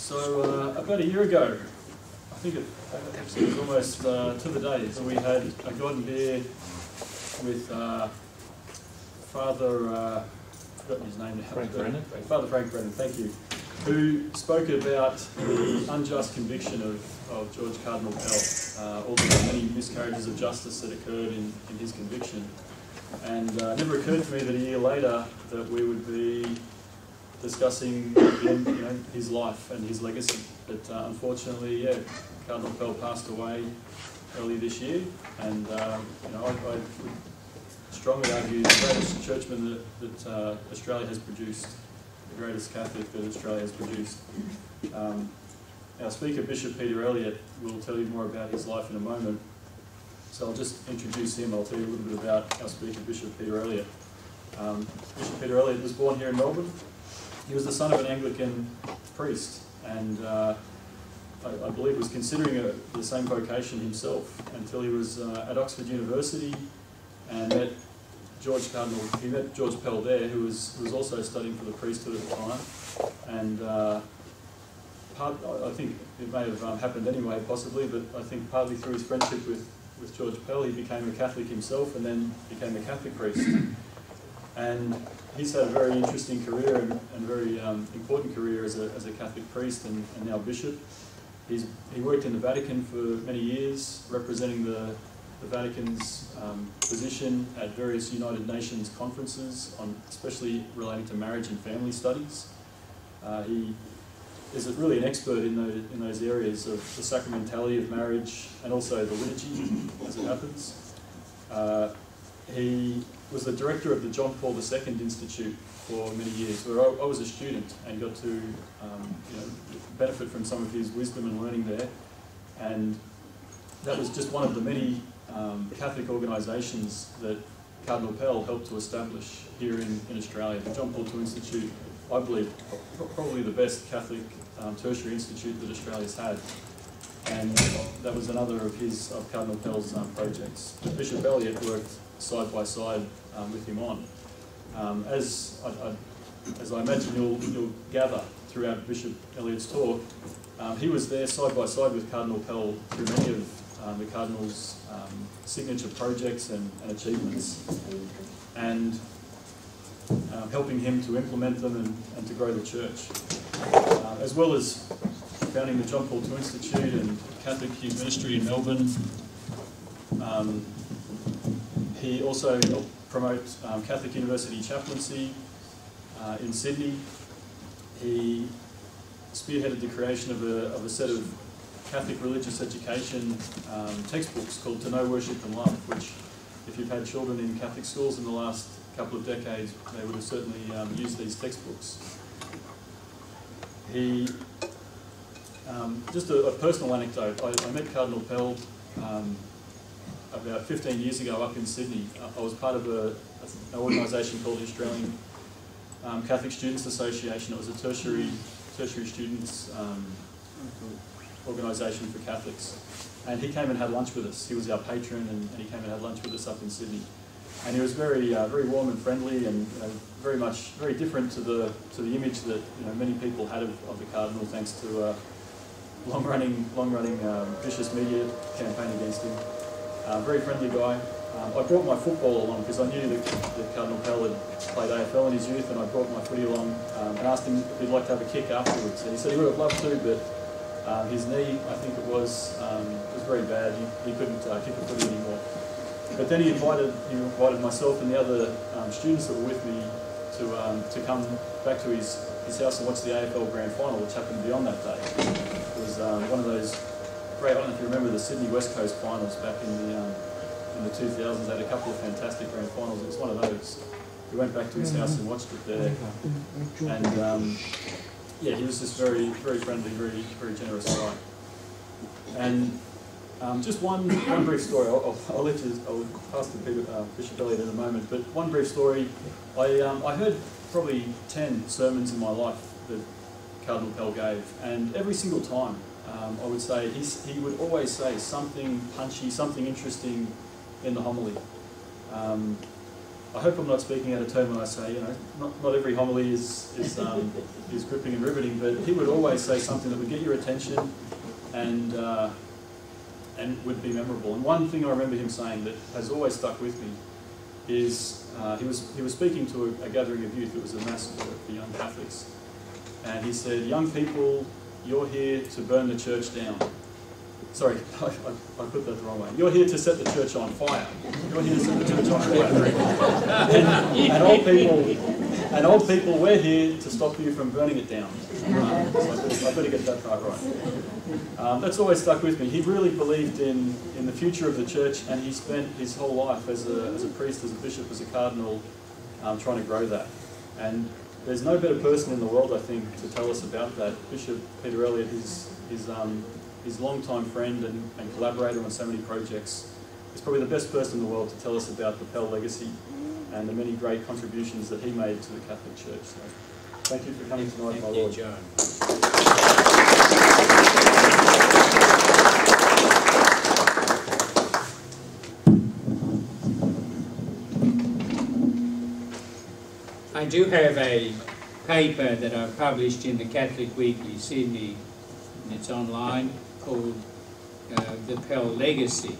So about a year ago, I think it was almost to the day, so we had a God here with Father, I've forgotten his name now. Father Frank Brennan, thank you, who spoke about the unjust conviction of George Cardinal Pell, all the many miscarriages of justice that occurred in his conviction. And it never occurred to me that a year later that we would be discussing his life and his legacy. But unfortunately, yeah, Cardinal Pell passed away early this year, and I would strongly argue the greatest churchman that Australia has produced, the greatest Catholic that Australia has produced. Our speaker, Bishop Peter Elliott, will tell you more about his life in a moment. So I'll just introduce him. I'll tell you a little bit about our speaker, Bishop Peter Elliott. Bishop Peter Elliott was born here in Melbourne. He was the son of an Anglican priest, and I believe was considering the same vocation himself until he was at Oxford University and met George Cardinal. He met George Pell there, who was also studying for the priesthood at the time, and I think it may have happened anyway, possibly, but I think partly through his friendship with George Pell, he became a Catholic himself and then became a Catholic priest. And he's had a very interesting career and very important career as a Catholic priest and now bishop. He worked in the Vatican for many years, representing the Vatican's position at various United Nations conferences, especially relating to marriage and family studies. He is really an expert in those areas of the sacramentality of marriage and also the liturgy, as it happens. He was the director of the John Paul II Institute for many years, where I was a student and got to benefit from some of his wisdom and learning there. And that was just one of the many Catholic organisations that Cardinal Pell helped to establish here in Australia. The John Paul II Institute, I believe, probably the best Catholic tertiary institute that Australia's had. And that was another of Cardinal Pell's projects. Bishop Elliott worked side by side with him on. As I imagine you'll gather throughout Bishop Elliott's talk, he was there side by side with Cardinal Pell through many of the Cardinal's signature projects and achievements, and helping him to implement them and to grow the church. As well as founding the John Paul II Institute and Catholic Youth Ministry in Melbourne, he also helped promote Catholic University chaplaincy in Sydney. He spearheaded the creation of a set of Catholic religious education textbooks called To Know, Worship and Love, which, if you've had children in Catholic schools in the last couple of decades, they would have certainly used these textbooks. He, just a personal anecdote, I met Cardinal Pell about 15 years ago up in Sydney. I was part of an organisation called the Australian Catholic Students Association. It was a tertiary students organisation for Catholics. And he came and had lunch with us. He was our patron, and he came and had lunch with us up in Sydney. And he was very warm and friendly, and very different to the image that many people had of the Cardinal, thanks to a long-running vicious media campaign against him. Very friendly guy. I brought my football along because I knew that Cardinal Pell had played AFL in his youth, and I brought my footy along and asked him if he'd like to have a kick afterwards. And he said he would have loved to, but his knee, I think it was very bad. He couldn't kick a footy anymore. But then he invited myself and the other students that were with me to come back to his house and watch the AFL Grand Final, which happened to be on that day. It was one of those great, I don't know if you remember the Sydney West Coast Finals back in the 2000s. They had a couple of fantastic Grand Finals. It was one of those. We went back to his house and watched it there. And yeah, he was just very, very friendly, very generous guy. And just one brief story. I'll pass to Bishop Elliott in a moment. But one brief story. I heard probably 10 sermons in my life that Cardinal Pell gave, and every single time, I would say he would always say something punchy, something interesting in the homily. I hope I'm not speaking out of turn when I say, you know, not every homily is gripping and riveting, but he would always say something that would get your attention and would be memorable. And one thing I remember him saying that has always stuck with me is he was speaking to a gathering of youth. It was a mass for young Catholics, and he said, "Young people, you're here to burn the church down." Sorry, I put that the wrong way. You're here to set the church on fire. You're here to set the church on fire. and old people, we're here to stop you from burning it down. So I better get that part right. That's always stuck with me. He really believed in the future of the church, and he spent his whole life as a priest, as a bishop, as a cardinal, trying to grow that. And there's no better person in the world, I think, to tell us about that. Bishop Peter Elliott, his longtime friend and collaborator on so many projects, is probably the best person in the world to tell us about the Pell legacy and the many great contributions that he made to the Catholic Church. So, thank you for coming tonight, my Lord. John. I do have a paper that I published in the Catholic Weekly Sydney, and it's online, called The Pell Legacy.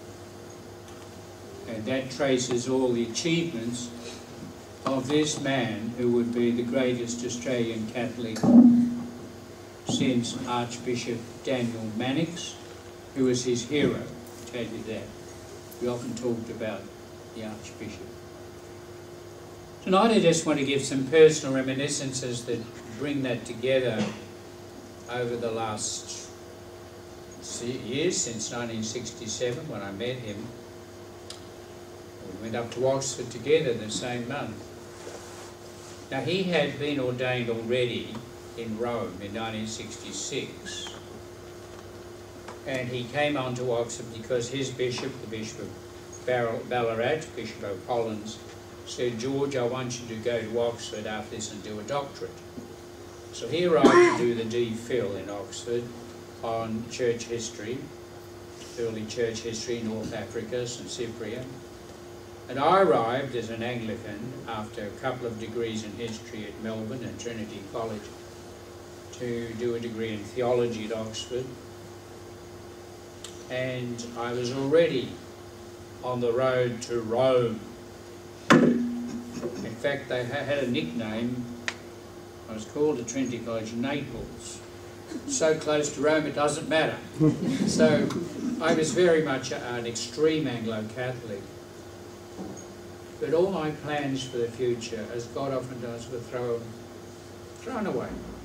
And that traces all the achievements of this man who would be the greatest Australian Catholic since Archbishop Daniel Mannix, who was his hero, I'll tell you that. We often talked about the Archbishop. Tonight I just want to give some personal reminiscences that bring that together over the last years, since 1967 when I met him. We went up to Oxford together the same month. Now he had been ordained already in Rome in 1966, and he came on to Oxford because his bishop, the Bishop of Ballarat, Bishop O'Collins, said, "George, I want you to go to Oxford after this and do a doctorate." So he arrived to do the D.Phil in Oxford on church history, early church history, North Africa, St. Cyprian. And I arrived as an Anglican after a couple of degrees in history at Melbourne and Trinity College to do a degree in theology at Oxford. And I was already on the road to Rome. In fact, they had a nickname. I was called at Trinity College Naples. So close to Rome it doesn't matter. So I was very much an extreme Anglo-Catholic. But all my plans for the future, as God often does, were thrown away.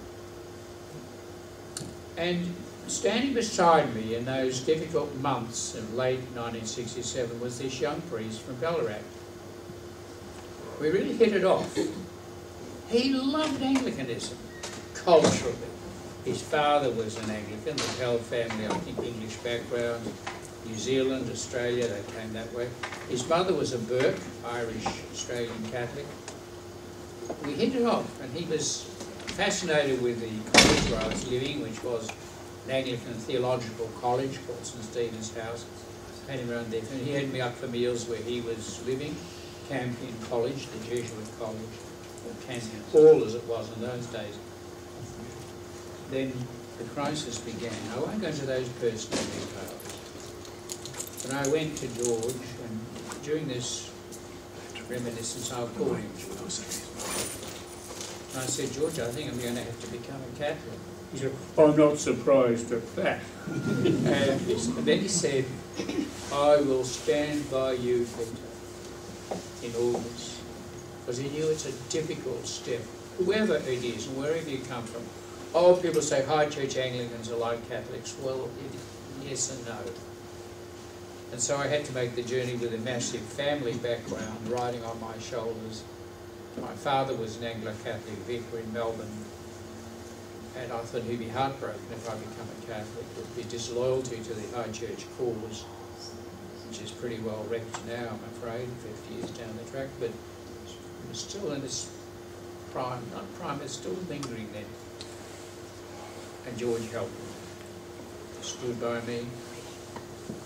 And standing beside me in those difficult months of late 1967 was this young priest from Ballarat. We really hit it off. He loved Anglicanism, culturally. His father was an Anglican, the Pell family, I think English background, New Zealand, Australia, they came that way. His mother was a Burke, Irish Australian Catholic. We hit it off, and he was fascinated with the college where I was living, which was an Anglican theological college called St. Stephen's House. Had him around there, and he had me up for meals where he was living. Campion College, the Jesuit college, or Campion Hall as it was in those days. Then the crisis began. I won't go into those personal details. But I went to George, and during this reminiscence, I'll call him George. And I said, "George, I think I'm going to have to become a Catholic." He said, "I'm not surprised at that." And then he said, "I will stand by you, Peter, in all this." Because he knew it's a difficult step, whoever it is and wherever you come from. Oh, people say high church Anglicans are like Catholics. Well, yes and no. And so I had to make the journey with a massive family background riding on my shoulders. My father was an Anglo-Catholic vicar in Melbourne, and I thought he'd be heartbroken if I become a Catholic. It would be disloyalty to the high church cause, which is pretty well wrecked now, I'm afraid, 50 years down the track, but it was still in its prime, not prime, it's still lingering then. And George helped me, stood by me,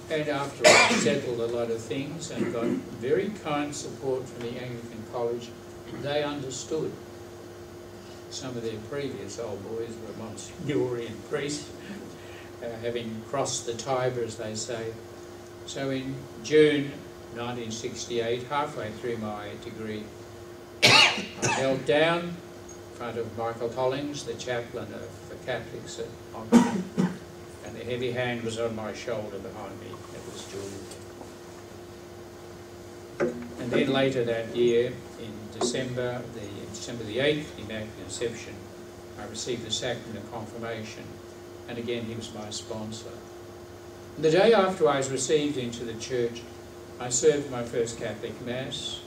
And after I settled a lot of things and got very kind support from the Anglican College, they understood. Some of their previous old boys were Monsignorian priests, having crossed the Tiber, as they say. So in June 1968, halfway through my degree, I knelt down in front of Michael Hollings, the chaplain of the Catholics at Oxford, and the heavy hand was on my shoulder behind me. It was George. And then later that year, in December the 8th, the Immaculate Conception, I received the sacrament of confirmation, and again he was my sponsor. And the day after I was received into the church, I served my first Catholic Mass,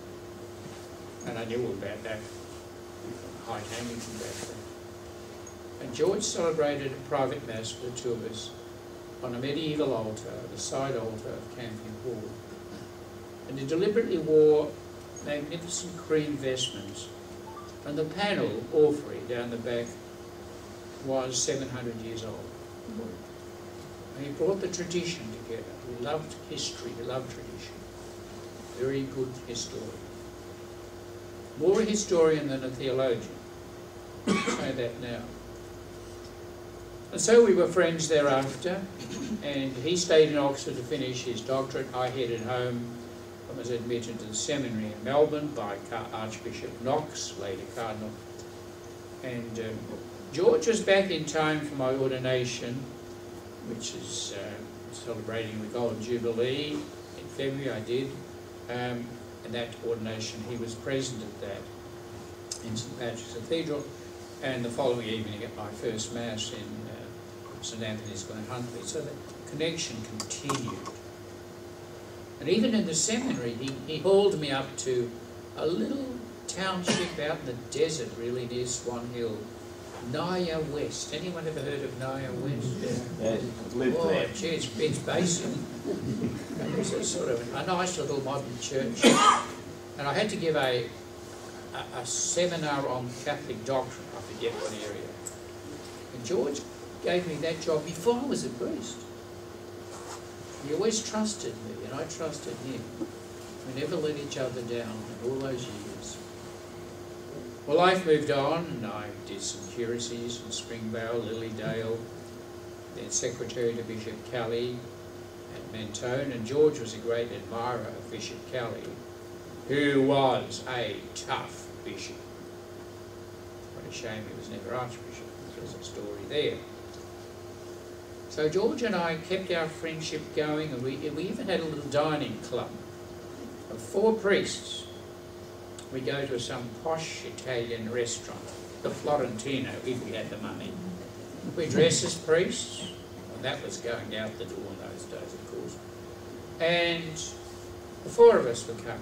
and I knew all about that, high Anglican back then. And George celebrated a private Mass for the two of us on a medieval altar, the side altar of Campion Hall. And he deliberately wore magnificent cream vestments, and the panel, orphery, down the back was 700 years old. And he brought the tradition together. He loved history, he loved tradition. Very good historian. More a historian than a theologian. I'll say that now. And so we were friends thereafter, and he stayed in Oxford to finish his doctorate. I headed home and was admitted to the seminary in Melbourne by Archbishop Knox, later Cardinal. And George was back in time for my ordination, which is celebrating the Golden Jubilee. In February I did, and that ordination, he was present at that in St Patrick's Cathedral, and the following evening at my first Mass in St Anthony's Glen Huntly. So the connection continued. And even in the seminary, he hauled me up to a little township out in the desert, really, near Swan Hill, Naya West. Anyone ever heard of Naya West? Yeah, lived there. Gee, it's basic. And there's a sort of a nice little modern church. And I had to give a seminar on Catholic doctrine, I forget what area. And George gave me that job before I was a priest. He always trusted me, and I trusted him. We never let each other down in all those years. Well, life moved on, and I did some curacies in Springvale, Lilydale, then secretary to Bishop Kelly at Mentone, and George was a great admirer of Bishop Kelly, who was a tough bishop. What a shame he was never Archbishop. There's a story there. So George and I kept our friendship going, and we even had a little dining club of 4 priests. We go to some posh Italian restaurant, the Florentino, if we had the money. We dress as priests, and that was going out the door in those days, of course. And the 4 of us would come.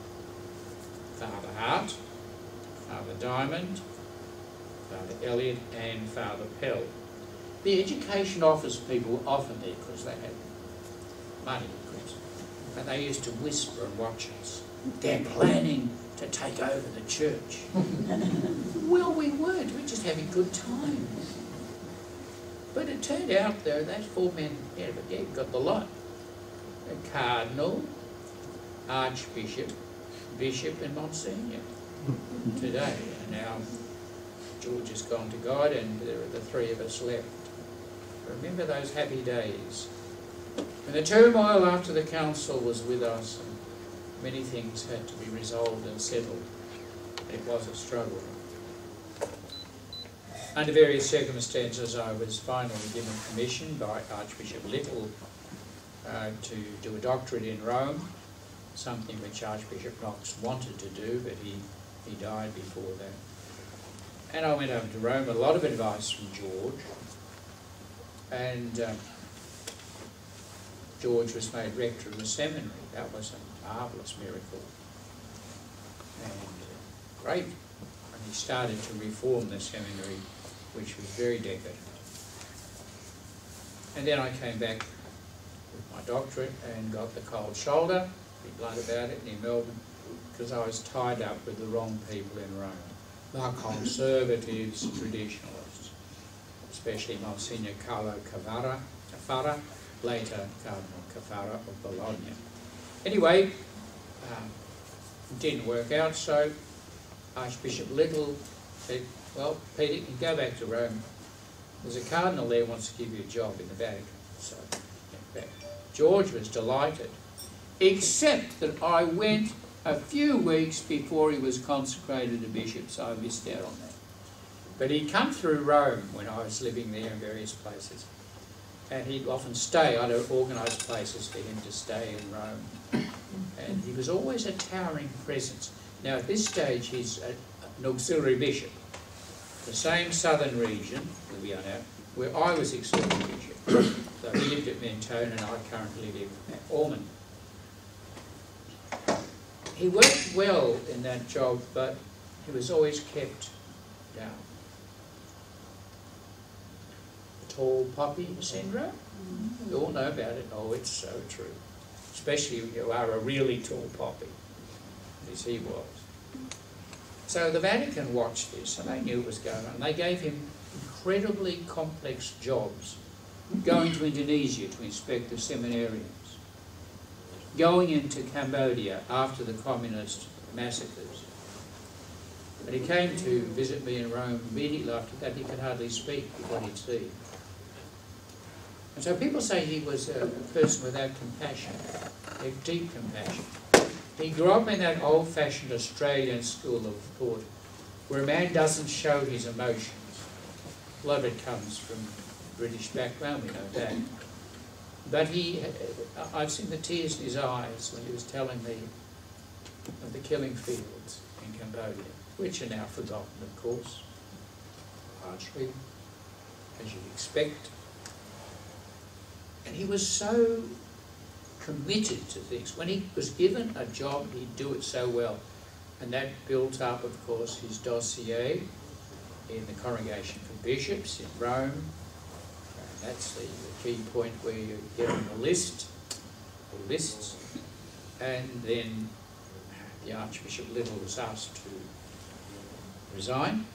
Father Hart, Father Diamond, Father Elliott, and Father Pell. The education office people were often there because they had money, of course. And they used to whisper and watch us. They're planning to take over the church. Well, we weren't. We were just having good times. But it turned out, though, those 4 men, got the lot. A Cardinal, Archbishop, Bishop, and Monsignor today. And now George has gone to God, and there are the 3 of us left. Remember those happy days. And the turmoil after the council was with us, and many things had to be resolved and settled. It was a struggle. Under various circumstances, I was finally given permission by Archbishop Little to do a doctorate in Rome, something which Archbishop Knox wanted to do, but he died before that. And I went over to Rome, a lot of advice from George. And George was made rector of the seminary. That was a marvellous miracle. And great. And he started to reform the seminary, which was very decadent. And then I came back with my doctorate and got the cold shoulder, be blunt about it, near Melbourne, because I was tied up with the wrong people in Rome. The conservatives, traditionalists, especially Monsignor Carlo Cafara, later Cardinal Caffarra of Bologna. Anyway, it didn't work out, so Archbishop Little said, well, Peter, you can go back to Rome. There's a cardinal there who wants to give you a job in the Vatican. So, in fact, George was delighted, except that I went a few weeks before he was consecrated a bishop, so I missed out on that. But he'd come through Rome when I was living there in various places. And he'd often stay. I'd organise places for him to stay in Rome. And he was always a towering presence. Now at this stage he's an auxiliary bishop. The same southern region, where I was auxiliary bishop. So he lived at Mentone and I currently live at Ormond. He worked well in that job, but he was always kept down. The tall poppy syndrome? You all know about it. Oh, it's so true. Especially if you are a really tall poppy, as he was. So the Vatican watched this and they knew what was going on. They gave him incredibly complex jobs, going to Indonesia to inspect the seminarians, going into Cambodia after the communist massacres. And he came to visit me in Rome immediately after that. He could hardly speak with what he'd seen. And so people say he was a person without compassion, a deep compassion. He grew up in that old-fashioned Australian school of thought where a man doesn't show his emotions. A lot of it comes from British background, we know that. But I've seen the tears in his eyes when he was telling me of the killing fields in Cambodia, which are now forgotten, of course, largely, as you'd expect. And he was so committed to things. When he was given a job, he'd do it so well. And that built up, of course, his dossier in the Congregation for Bishops in Rome. And that's the key point where you get on the list, or lists. And then the Archbishop Little was asked to resign.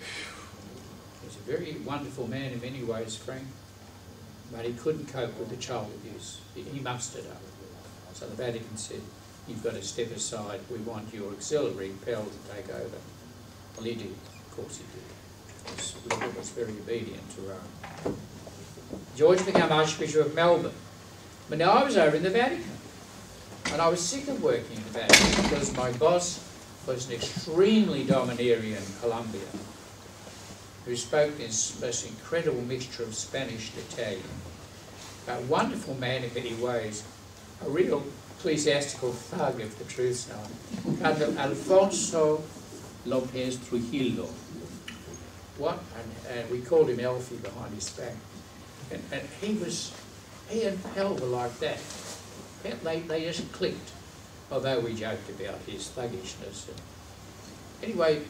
He's a very wonderful man in many ways, Frank. But he couldn't cope with the child abuse. He mustered up. So the Vatican said, you've got to step aside, we want your auxiliary, Pell, to take over. Well, he did, of course he did. He was very obedient to Rome. George became Archbishop of Melbourne. But now I was over in the Vatican. And I was sick of working in the Vatican because my boss was an extremely domineering Colombian who spoke this most incredible mixture of Spanish and Italian. A wonderful man in many ways, a real ecclesiastical thug if the truth's known. Cardinal Alfonso Lopez Trujillo. What? And we called him Elfie behind his back. And he and Pell were like that. They just clicked, although we joked about his thuggishness. Anyway,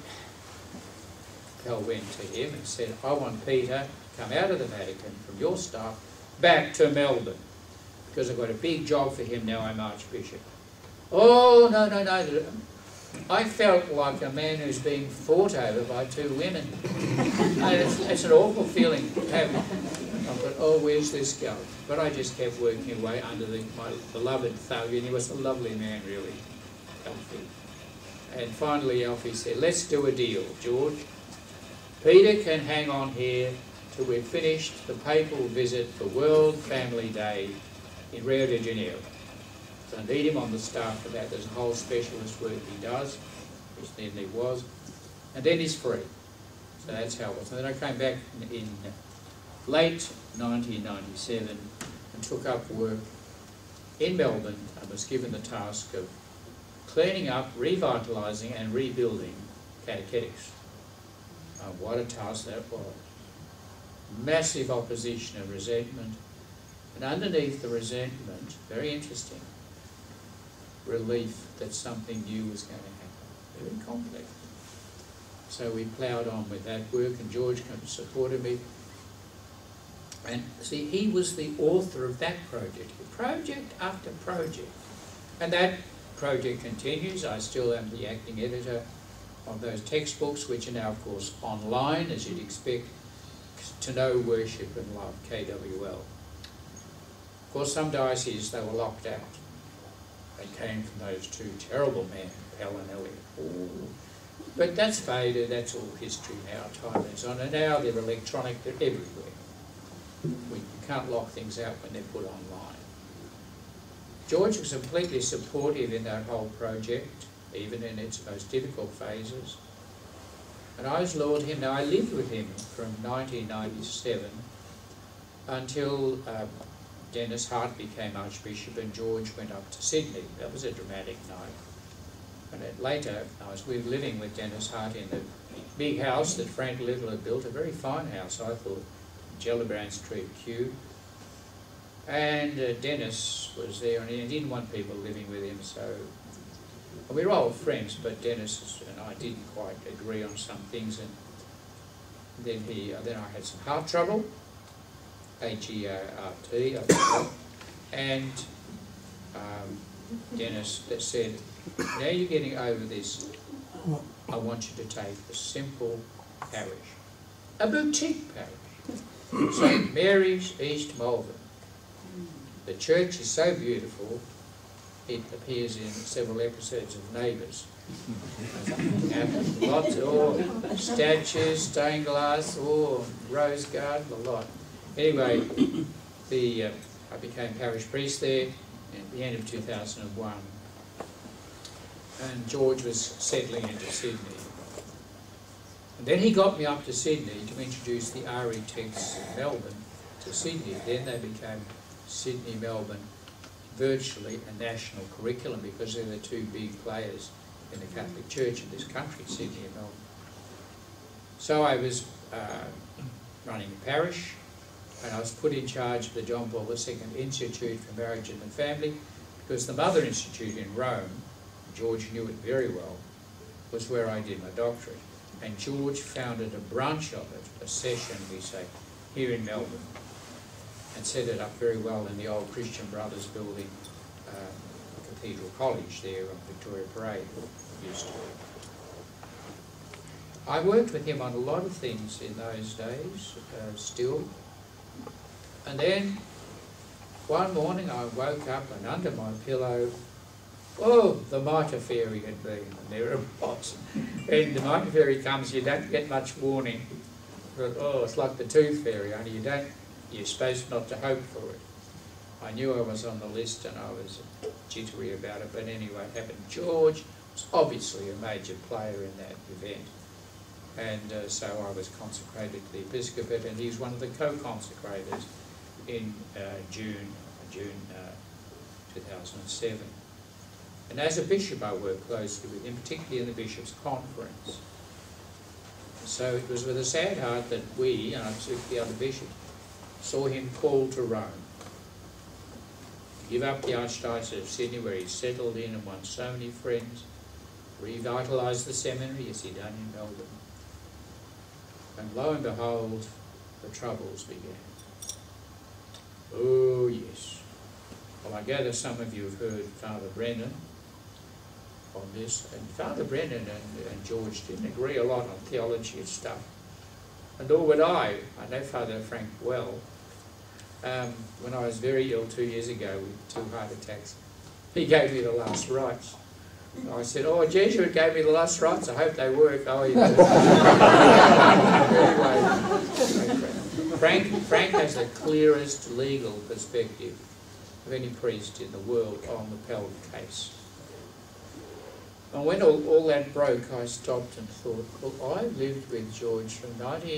Pell went to him and said, I want Peter to come out of the Vatican from your staff back to Melbourne because I've got a big job for him now I'm Archbishop. Oh, no. I felt like a man who's being fought over by two women. It's an awful feeling to have. I thought, oh, where's this going? But I just kept working away under my beloved thug, and he was a lovely man, really, Alfie. And finally Alfie said, let's do a deal, George. Peter can hang on here till we've finished the papal visit for World Family Day in Rio de Janeiro. So I need him on the staff for that. There's a whole specialist work he does, which then there was. And then he's free. So that's how it was. And then I came back in late 1997 and took up work in Melbourne and was given the task of cleaning up, revitalising and rebuilding catechetics. What a task that was. Massive opposition and resentment. And underneath the resentment, very interesting, relief that something new was going to happen. Very complex. So we ploughed on with that work and George supported me. And see, he was the author of that project after project. And that project continues. I still am the acting editor of those textbooks, which are now, of course, online, as you'd expect, To Know, Worship and Love, KWL. Of course, some dioceses, they were locked out. They came from those two terrible men, Pell and Elliott. Ooh. But that's faded, that's all history now, time moves on. And now they're electronic, they're everywhere. We can't lock things out when they're put online. George was completely supportive in that whole project, even in its most difficult phases. And I was Lord him. Now I lived with him from 1997 until Dennis Hart became Archbishop and George went up to Sydney. That was a dramatic night. And then later, we were living with Dennis Hart in the big house that Frank Little had built, a very fine house, I thought, Gellibrand Street, Kew. And Dennis was there, and he didn't want people living with him, so we were old friends, but Dennis and I didn't quite agree on some things, and then I had some heart trouble, H-E-A-R-T, I think, and Dennis said, now you're getting over this, I want you to take a simple parish, a boutique parish, St. Mary's, East Malvern. The church is so beautiful, it appears in several episodes of Neighbours. Lots of statues, stained glass, rose garden, a lot. Anyway, I became parish priest there at the end of 2001. And George was settling into Sydney. And then he got me up to Sydney to introduce the RE texts of Melbourne to Sydney. Then they became Sydney, Melbourne, virtually a national curriculum because they're the two big players in the Catholic Church in this country, Sydney and Melbourne. So I was running a parish, and I was put in charge of the John Paul II Institute for Marriage and the Family, because the Mother Institute in Rome, George knew it very well, was where I did my doctorate. And George founded a branch of it, a session, we say, here in Melbourne, and set it up very well in the old Christian Brothers building, Cathedral College there on Victoria Parade, used to be. I worked with him on a lot of things in those days, still. And then, one morning I woke up and under my pillow, the mitre fairy had been, and there it was. And the mitre fairy comes, you don't get much warning. But, it's like the tooth fairy, only you're supposed not to hope for it. I knew I was on the list and I was jittery about it, but anyway, it happened. George was obviously a major player in that event. And so I was consecrated to the episcopate, and he's one of the co-consecrators in June 2007. And as a bishop I worked closely with him, particularly in the Bishops' Conference. So it was with a sad heart that we, and I took the other bishops, saw him called to Rome. Give up the Archdiocese of Sydney, where he settled in and won so many friends, revitalised the seminary as he done in Melbourne. And lo and behold, the troubles began. Oh yes. Well, I gather some of you have heard Father Brennan on this, and Father Brennan and George didn't agree a lot on theology and stuff. And nor would I. I know Father Frank well. When I was very ill 2 years ago with 2 heart attacks, he gave me the last rites. I said, a Jesuit gave me the last rites, I hope they work. Anyway, Frank has the clearest legal perspective of any priest in the world on the Pell case. And when all that broke, I stopped and thought, well, I lived with George from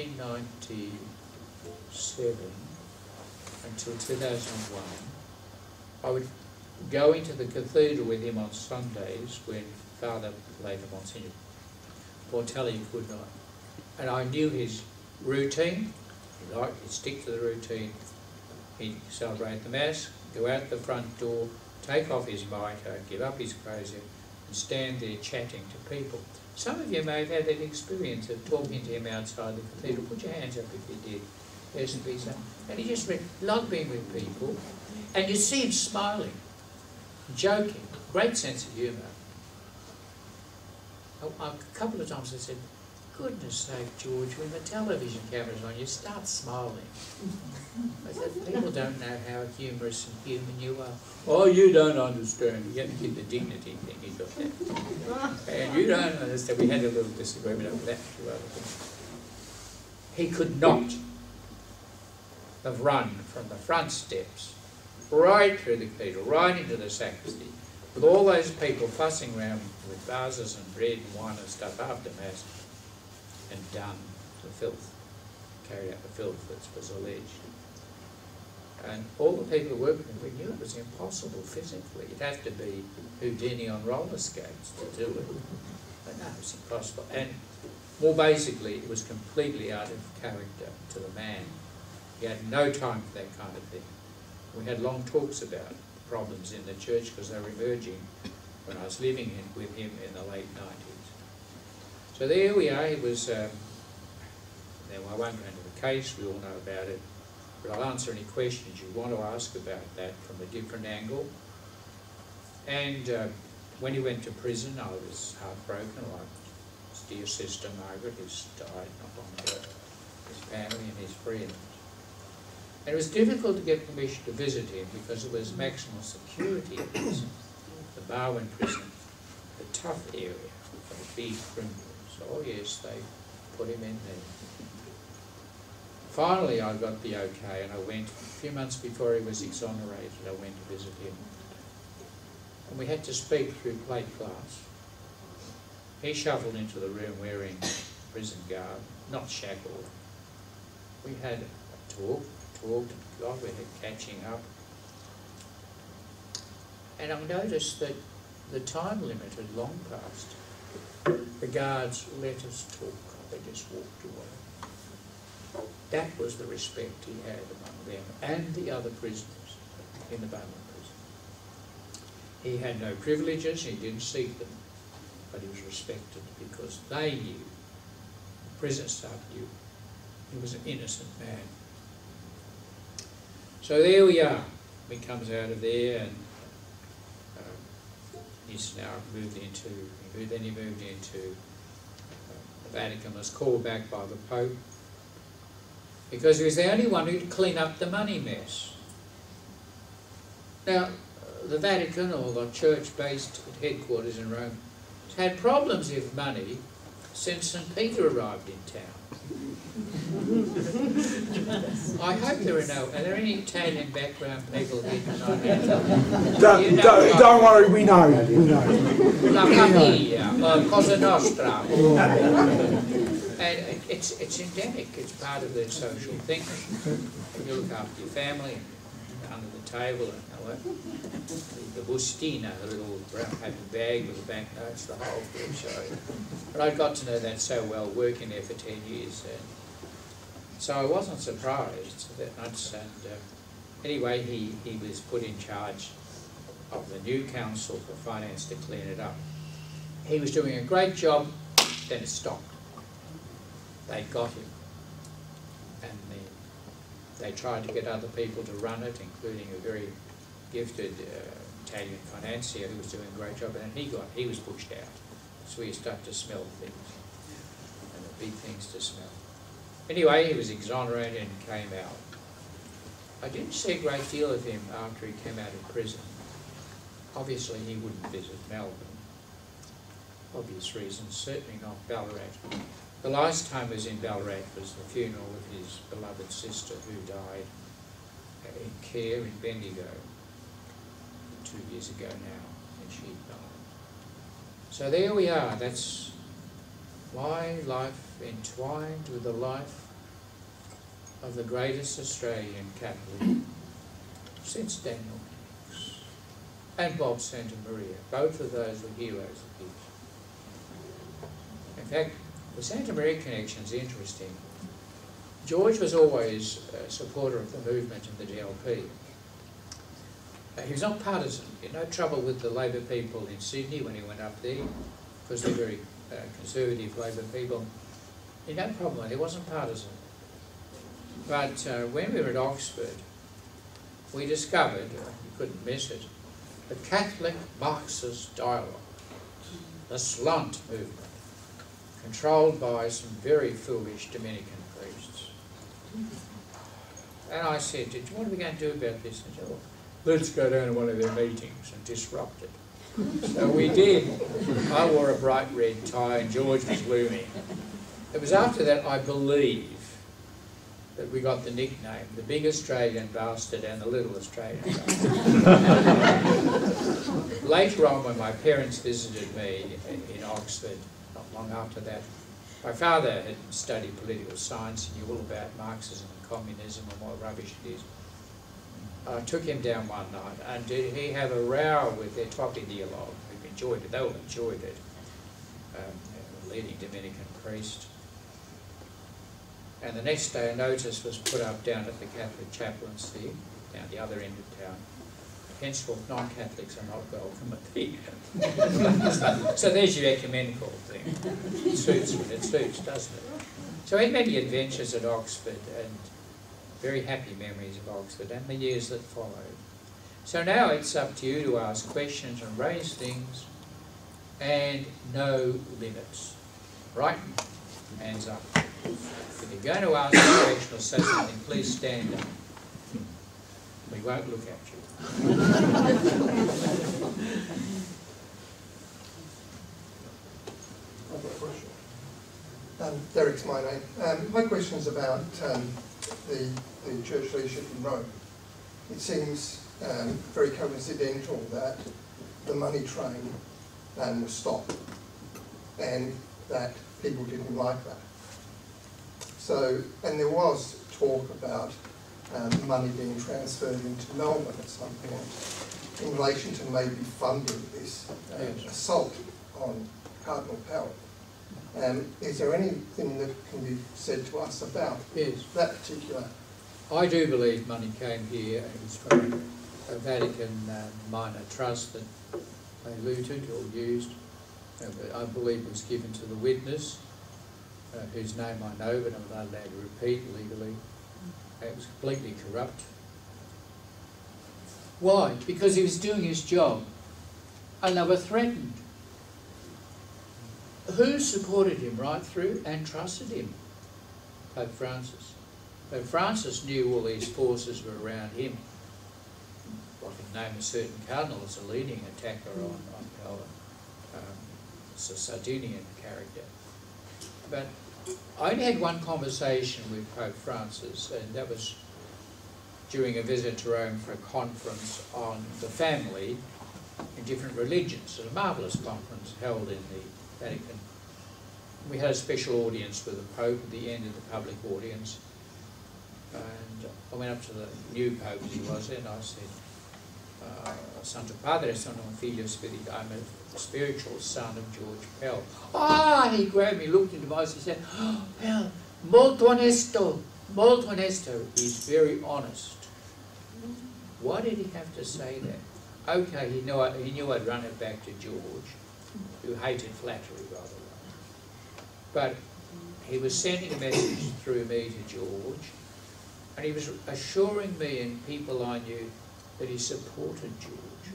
1997 until 2001. I would go into the cathedral with him on Sundays when Father, later Monsignor Portelli, could not. And I knew his routine. He'd stick to the routine. He'd celebrate the Mass, go out the front door, take off his mitre, give up his crozier, and stand there chatting to people. Some of you may have had that experience of talking to him outside the cathedral. Put your hands up if you did. Yes, and so. And he just loved being with people. And you see him smiling, joking, great sense of humour. A couple of times I said, goodness sake, George, when the television camera's on, you start smiling. I said, people don't know how humorous and human you are. Oh, you don't understand. You have to get the dignity thing, he got that. And you don't understand. We had a little disagreement over that. He could not have run from the front steps right through the cathedral, right into the sacristy, with all those people fussing around with vases and bread and wine and stuff after Mass, and done the filth, carried out the filth that was alleged. And all the people who worked with him, we knew it was impossible physically. You'd have to be Houdini on roller skates to do it. But no, it was impossible. And more basically, it was completely out of character to the man. He had no time for that kind of thing. We had long talks about problems in the church because they were emerging when I was living with him in the late 90s. So there we are. He was, now I won't go into the case, we all know about it, but I'll answer any questions you want to ask about that from a different angle. And when he went to prison, I was heartbroken, like his dear sister Margaret, who's died not long ago, his family and his friends. And it was difficult to get permission to visit him because it was maximum security prison, the Barwon prison, the tough area for the big criminals. So, oh yes, they put him in there. Finally, I got the okay, and I went, a few months before he was exonerated, I went to visit him. And we had to speak through plate glass. He shuffled into the room wearing prison garb, not shackled. We had a talk, and God, we were catching up. And I noticed that the time limit had long passed. The guards let us talk, they just walked away. That was the respect he had among them and the other prisoners in the Barwon prison. He had no privileges, he didn't seek them, but he was respected because they knew, the prison staff knew, he was an innocent man. So there we are. He comes out of there, and he's now moved into, then he moved into the Vatican, was called back by the Pope, because he was the only one who'd clean up the money mess. Now, the Vatican, or the church-based headquarters in Rome, has had problems with money since St. Peter arrived in town. I hope there are any Italian background people here tonight? Don't worry, we know. La famiglia, Cosa Nostra. And it's endemic, it's part of their social thinking. You look after your family, and under the table, and the bustina, the little brown paper bag with the banknotes, the whole thing. But I got to know that so well, working there for 10 years. So I wasn't surprised that much. And anyway, he was put in charge of the new council for finance to clean it up. He was doing a great job, then it stopped. They got him. And they tried to get other people to run it, including a very gifted Italian financier who was doing a great job, and he was pushed out. So he started to smell things, and the big things to smell. Anyway, he was exonerated and came out. I didn't see a great deal of him after he came out of prison. Obviously, he wouldn't visit Melbourne. Obvious reasons, certainly not Ballarat. The last time he was in Ballarat was the funeral of his beloved sister who died in care in Bendigo 2 years ago now, and she died. So there we are. That's my life entwined with the life of the greatest Australian Catholic since Daniel and Bob Santa Maria. Both of those were heroes of his. In fact, the Santa Maria connection is interesting. George was always a supporter of the movement in the DLP. He was not partisan. He had no trouble with the Labor people in Sydney when he went up there, because they're very conservative Labor people. He had no problem. He wasn't partisan. But when we were at Oxford, we discovered, you couldn't miss it, the Catholic Marxist dialogue, the slant movement, controlled by some very foolish Dominican priests. And I said, what are we going to do about this? And they said, well, let's go down to one of their meetings and disrupt it. So we did. I wore a bright red tie and George was looming. It was after that, I believe, that we got the nickname, the big Australian bastard and the little Australian bastard. Later on, when my parents visited me in Oxford, not long after that, my father had studied political science and knew all about Marxism and communism and what rubbish it is. I took him down one night and did he have a row with their top ideologue who enjoyed it. They all enjoyed it. A leading Dominican priest. And the next day a notice was put up down at the Catholic chaplaincy, down the other end of town. Henceforth, non-Catholics are not welcome at the So there's your ecumenical thing. It suits, doesn't it? So I had many adventures at Oxford and very happy memories of Oxford and the years that followed. So now it's up to you to ask questions and raise things, and no limits. Right? Hands up. If you're going to ask a question or say something, please stand up. We won't look at you. I've got a question. Derek's my name. My question is about the church leadership in Rome. It seems very coincidental that the money train was stopped and that people didn't like that. So, and there was talk about money being transferred into Melbourne at some point in relation to maybe funding this assault on Cardinal Pell. Is there anything that can be said to us about that particular? I do believe money came here and it was from a Vatican minor trust that they looted or used. I believe it was given to the witness, whose name I know but I'm not allowed to repeat legally. It was completely corrupt. Why? Because he was doing his job and they were threatened. Who supported him right through and trusted him? Pope Francis. Pope Francis knew all these forces were around him. I can name a certain Cardinal as a leading attacker on Pell. It's a Sardinian character. But I only had one conversation with Pope Francis, and that was during a visit to Rome for a conference on the family in different religions. It was a marvellous conference held in the Vatican. We had a special audience with the Pope at the end of the public audience, and I went up to the new Pope as he was there, and I said, Santo Padre, sono un figlio spirituale, I'm a spiritual son of George Pell. Ah, he grabbed me, looked into my eyes, and said, oh, Pell, molto onesto, molto onesto. He's very honest. Why did he have to say that? Okay, he knew I'd run it back to George, who hated flattery, by the way. But he was sending a message through me to George, and he was assuring me and people I knew that he supported George.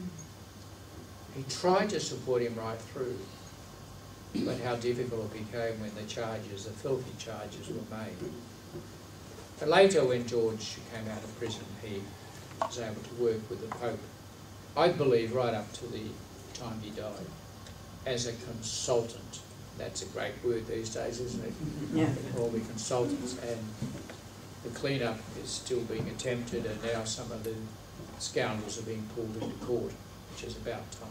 He tried to support him right through, but how difficult it became when the charges, the filthy charges, were made. But later, when George came out of prison, he was able to work with the Pope, I believe right up to the time he died, as a consultant. That's a great word these days, isn't it? Yeah. All the consultants, and the clean-up is still being attempted, and now some of the scoundrels are being pulled into court, which is about time.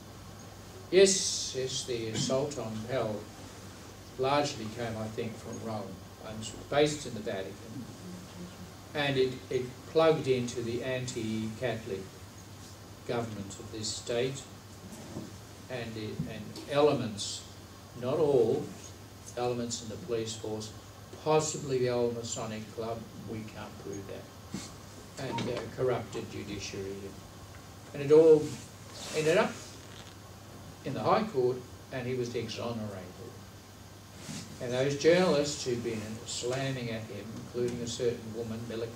Yes, the assault on Pell largely came, I think, from Rome. It was based in the Vatican, and it plugged into the anti-Catholic government of this state, and elements, not all, elements in the police force, possibly the old Masonic club, we can't prove that, and corrupted judiciary. And it all ended up in the High Court, and he was exonerated. And those journalists who'd been slamming at him, including a certain woman, Milliken,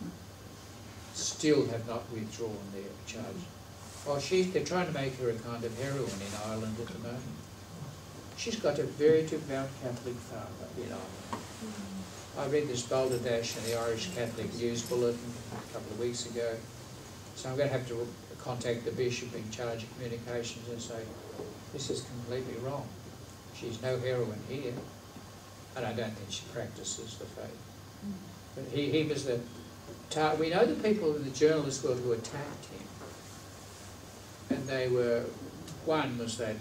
still have not withdrawn their charge. Oh, they're trying to make her a kind of heroine in Ireland at the moment. She's got a very devout Catholic father, you know. I read this balderdash in the Irish Catholic News Bulletin a couple of weeks ago. So I'm going to have to contact the bishop in charge of communications and say, this is completely wrong. She's no heroine here. And I don't think she practices the faith. But he was the... We know the people in the journalist world who attacked him. And they were... One was that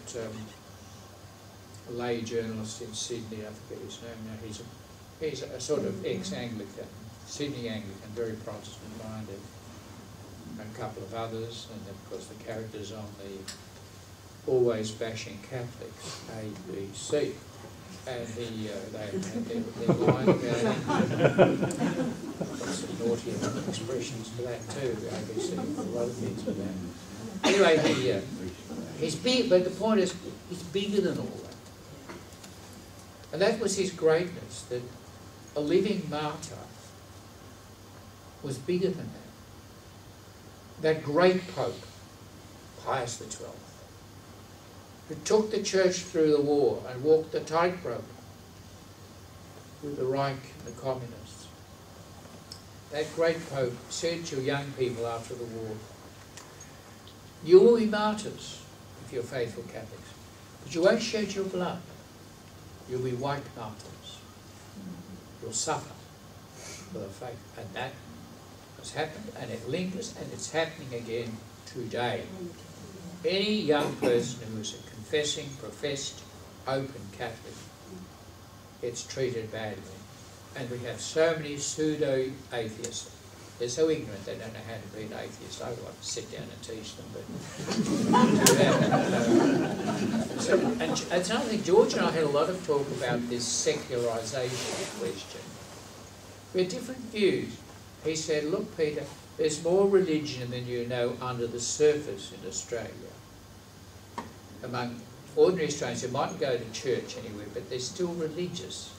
lay journalist in Sydney, I forget his name now. He's a sort of ex-Anglican, Sydney Anglican, very Protestant-minded. And a couple of others, and of course the characters on the Always Bashing Catholics, A, B, C. And they're lying about him. Got some naughty expressions for that too, ABC, a lot of things for that. Anyway, he's big, but the point is, he's bigger than all that. And that was his greatness, that a living martyr was bigger than that. That great Pope, Pius XII, who took the church through the war and walked the tightrope with the Reich and the communists. That great Pope said to young people after the war, you will be martyrs if you're faithful Catholics, but you won't shed your blood. You'll be white martyrs. You'll suffer for the faith. And that has happened, and it lingers, and it's happening again today. Any young person who is a confessing, professed, open Catholic gets treated badly. And we have so many pseudo-atheists. They're so ignorant they don't know how to be an atheist. I would like to sit down and teach them, but... and it's another thing, George and I had a lot of talk about this secularisation question. We had different views. He said, look, Peter, there's more religion than you know under the surface in Australia. Among ordinary Australians who mightn't go to church anywhere, but they're still religious.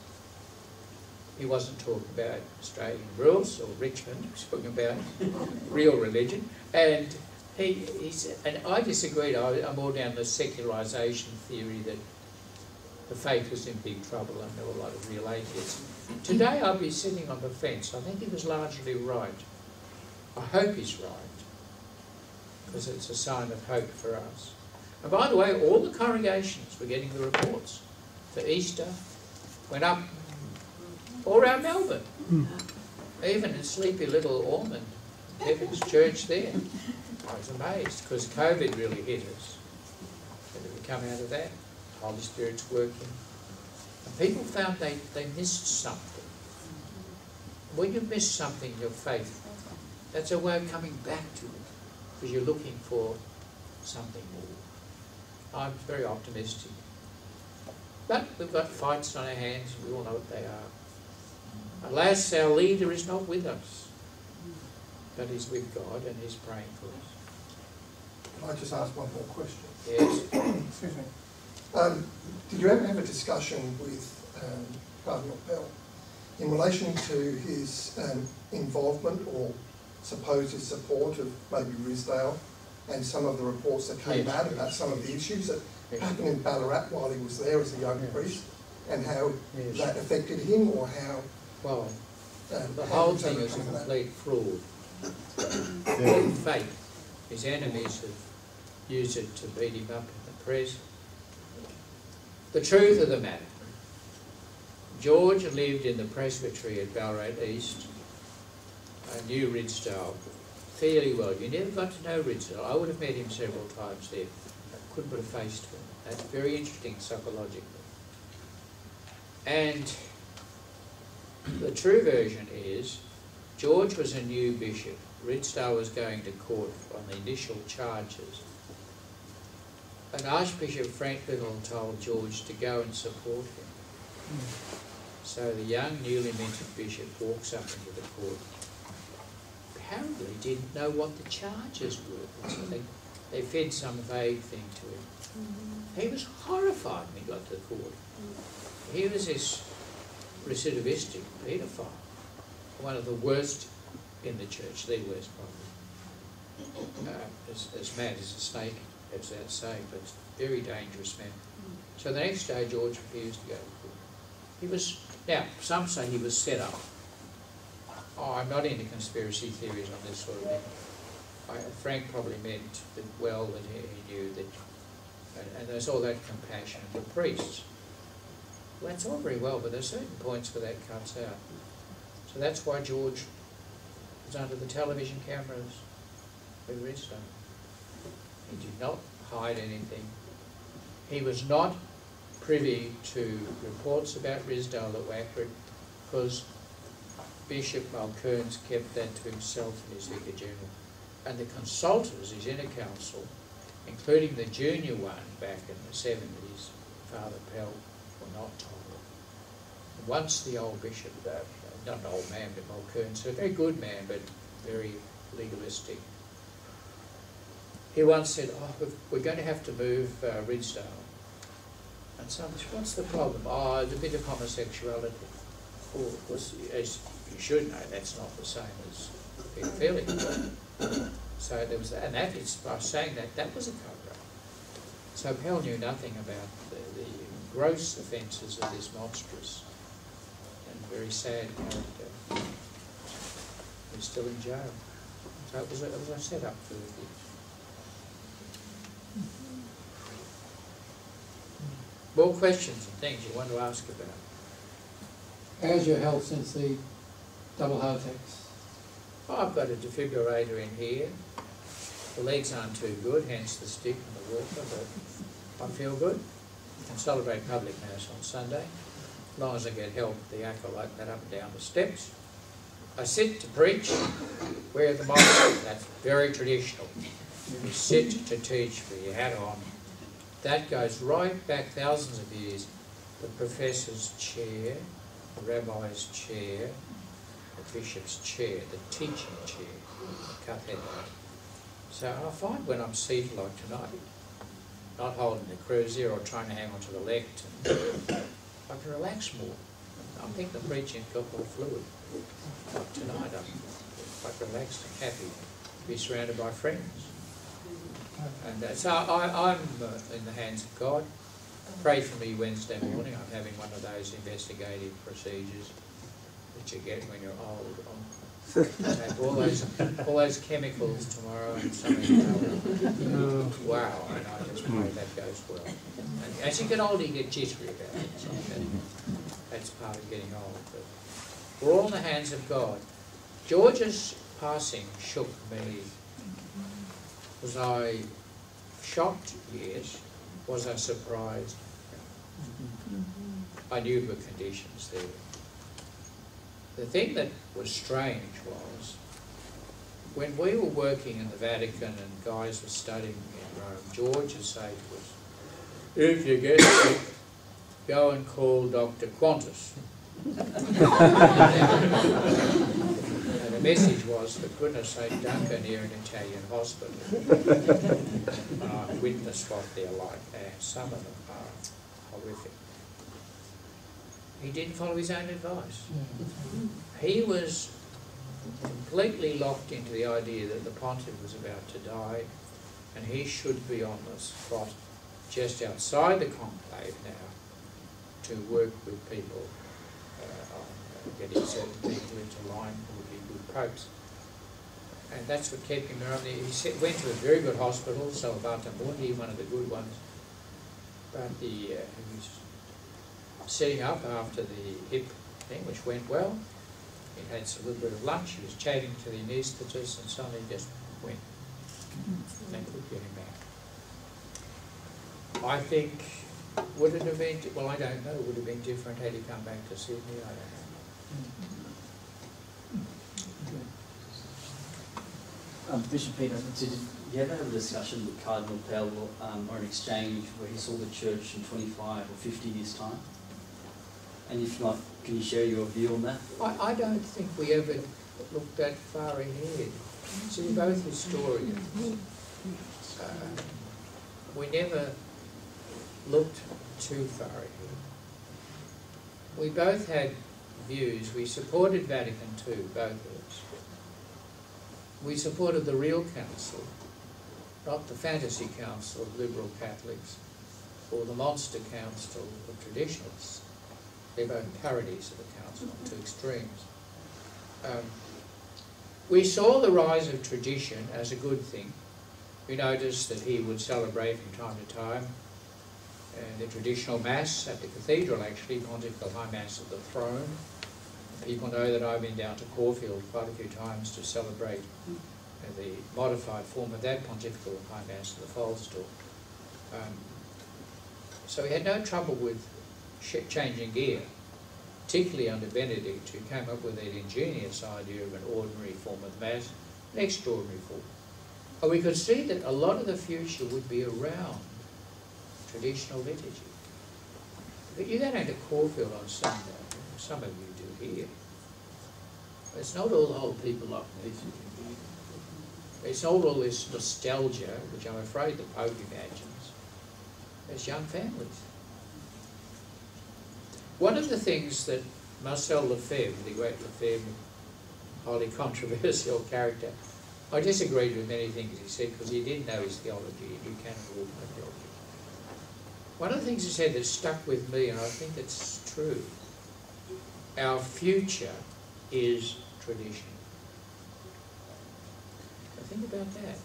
He wasn't talking about Australian rules or Richmond, he was talking about real religion. And he said, and I disagreed, I'm more down the secularisation theory that the faith was in big trouble. I know a lot of real atheists. Today I'll be sitting on the fence. I think he was largely right. I hope he's right, because it's a sign of hope for us. And by the way, all the congregations were getting the reports for Easter, went up all around Melbourne. Even in sleepy little Ormond, Heaven's Church there. I was amazed, because COVID really hit us. But we come out of that, the Holy Spirit's working. And people found they missed something. When you miss something in your faith, that's a way of coming back to it, because you're looking for something more. I'm very optimistic. But we've got fights on our hands, we all know what they are. Alas, our leader is not with us, but he's with God and he's praying for us. Can I just ask one more question? Yes. Excuse me. Did you ever have a discussion with Cardinal Pell in relation to his involvement or supposed support of maybe Ridsdale and some of the reports that came out about some of the issues that happened in Ballarat while he was there as a young priest, and how that affected him, or how... Well, the whole thing is a complete fraud. Fake. His enemies have used it to beat him up in the press. The truth of the matter, George lived in the presbytery at Ballarat East. I knew Ridsdale fairly well. You never got to know Ridsdale. I would have met him several times there. I couldn't put a face to him. That's very interesting psychologically. And the true version is, George was a new bishop. Ridsdale was going to court on the initial charges. And Archbishop Frank Little told George to go and support him. So the young, newly minted bishop walks up into the court. Apparently didn't know what the charges were. So they fed some vague thing to him. He was horrified when he got to the court. He was this recidivistic paedophile, one of the worst in the church, the worst probably. As mad as a snake, as that saying, but very dangerous man. So the next day George refused to go to court. He was, now some say he was set up. Oh, I'm not into conspiracy theories on this sort of thing. Frank probably meant that well, that he knew that, and there's all that compassion for priests. Well, that's all very well, but there's certain points where that cuts out. So that's why George was under the television cameras with Ridsdale. He did not hide anything. He was not privy to reports about Ridsdale that were accurate, because Bishop Mulcairns kept that to himself in his Vicar General. And the consultants, his inner council, including the junior one back in the 70s, Father Pell, were not told. And once the old bishop, not an old man, but Mulcairns, a very good man, but very legalistic, he once said, oh, we're going to have to move Ridsdale. And someone said, what's the problem? Oh, there's a bit of homosexuality. Well, of course, as you should know, that's not the same as paedophilia. So there was that, and that is, by saying that, that was a cover-up. So Pell knew nothing about the gross offences of this monstrous and very sad character. He's still in jail. So it was a set-up for the kids. More questions and things you want to ask about? How's your health since the double heart attacks? Oh, I've got a defibrillator in here. The legs aren't too good, hence the stick and the walker, but I feel good. I can celebrate public mass on Sunday, as long as I get help with the acolyte that up and down the steps. I sit to preach, wear the monocle, that's very traditional. You sit to teach with your hat on. That goes right back thousands of years. The professor's chair, the rabbi's chair, the bishop's chair, the teaching chair, the cathedral. So I find when I'm seated like tonight, not holding the cruiser or trying to hang on to the lect, I can relax more. I think the preaching's got more fluid. Like tonight, I'm quite relaxed and happy to be surrounded by friends. And so I'm in the hands of God. Pray for me Wednesday morning. I'm having one of those investigative procedures that you get when you're old. Take all those chemicals tomorrow and something. Wow, and I just pray that goes well. And as you get older, you get jittery about it. So that's part of getting old. But we're all in the hands of God. George's passing shook me. Was I shocked? Yes. Was I surprised? I knew there were conditions there. The thing that was strange was, when we were working in the Vatican and guys were studying in Rome, George would say to us, if you get sick, go and call Dr. Qantas. And the message was, for goodness sake, don't go near an Italian hospital. And I've witnessed what they're like, and some of them are horrific. He didn't follow his own advice. He was completely locked into the idea that the pontiff was about to die, and he should be on the spot just outside the conclave now to work with people on getting certain people into line who would be good popes. And that's what kept him around. He went to a very good hospital, Salvatormundi, one of the good ones, but he was setting up after the hip thing, which went well. He had a little bit of lunch, he was chatting to the anaesthetist, and suddenly just went. They could get him back. I think, would it have been, well, I don't know, would it have been different had he come back to Sydney? I don't know. Bishop Peter, did you ever have a discussion with Cardinal Pell or an exchange where he saw the church in 25 or 50 years' time? And if not, can you share your view on that? I don't think we ever looked that far ahead. See, we're both historians. We never looked too far ahead. We both had views. We supported Vatican II, both of us. We supported the real council, not the fantasy council of liberal Catholics, or the monster council of traditionalists. They're both parodies of the council on two extremes. We saw the rise of tradition as a good thing. We noticed that he would celebrate from time to time the traditional Mass at the cathedral, actually, Pontifical High Mass of the Throne. People know that I've been down to Caulfield quite a few times to celebrate the modified form of that Pontifical High Mass of the Foldstall. So he had no trouble with changing gear, particularly under Benedict, who came up with that ingenious idea of an ordinary form of Mass, an extraordinary form. And we could see that a lot of the future would be around traditional liturgy. But you go down to Caulfield on Sunday, some of you do here. It's not all old people like me. It's not all this nostalgia, which I'm afraid the Pope imagines. It's young families. One of the things that Marcel Lefebvre, the great Lefebvre, highly controversial character, I disagreed with many things he said because he didn't know his theology, and you can't rule my theology. One of the things he said that stuck with me, and I think it's true, our future is tradition. Now think about that.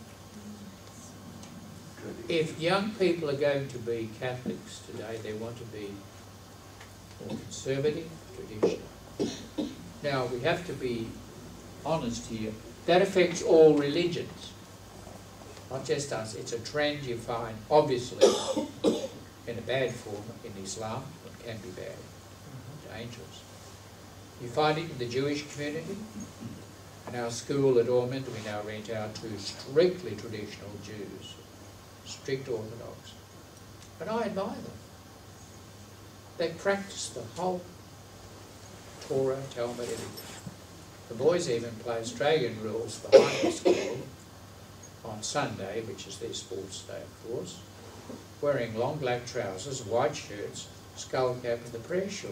If young people are going to be Catholics today, they want to be more conservative, traditional. Now, we have to be honest here. That affects all religions, not just us. It's a trend you find, obviously, in a bad form in Islam. It can be bad, dangerous. You find it in the Jewish community. In our school at Ormond, we now rent out to strictly traditional Jews, strict Orthodox. And I admire them. They practice the whole Torah, Talmud, everything. The boys even play Australian rules behind the school on Sunday, which is their sports day, of course, wearing long black trousers, white shirts, skull cap and the prayer shawl.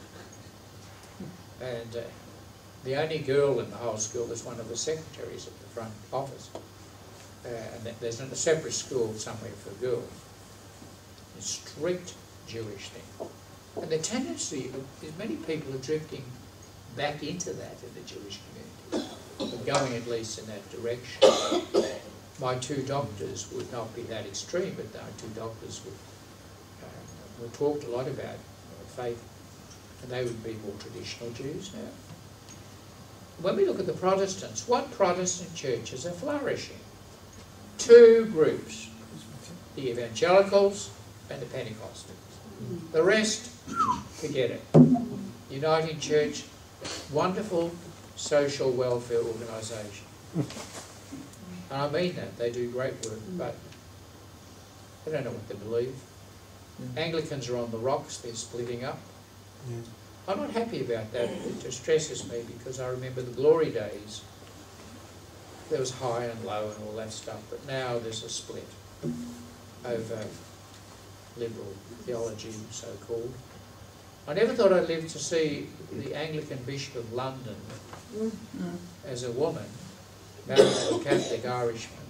And the only girl in the whole school was one of the secretaries at the front office. And there's a separate school somewhere for girls. A strict Jewish thing. And the tendency is many people are drifting back into that in the Jewish community, or going at least in that direction. My two doctors would not be that extreme, but our two doctors would talked a lot about faith, and they would be more traditional Jews now. When we look at the Protestants, what Protestant churches are flourishing? Two groups, the evangelicals and the Pentecostals. The rest, forget it. Uniting Church, wonderful social welfare organisation. And I mean that, they do great work, but they don't know what they believe. Anglicans are on the rocks, they're splitting up. I'm not happy about that. It distresses me because I remember the glory days. There was high and low and all that stuff, but now there's a split over liberal theology, so-called. I never thought I'd live to see the Anglican Bishop of London as a woman married to a Catholic Irishman.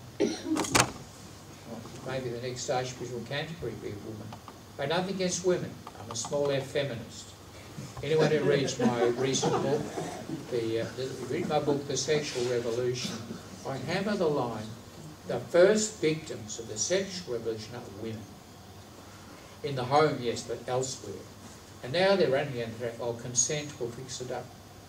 Maybe the next Archbishop of Canterbury be a woman. But nothing against women. I'm a small F feminist. Anyone who reads my recent book, read my book, The Sexual Revolution, I hammer the line, the first victims of the sexual revolution are women. In the home, yes, but elsewhere. And now they're running into that, oh, consent will fix it up.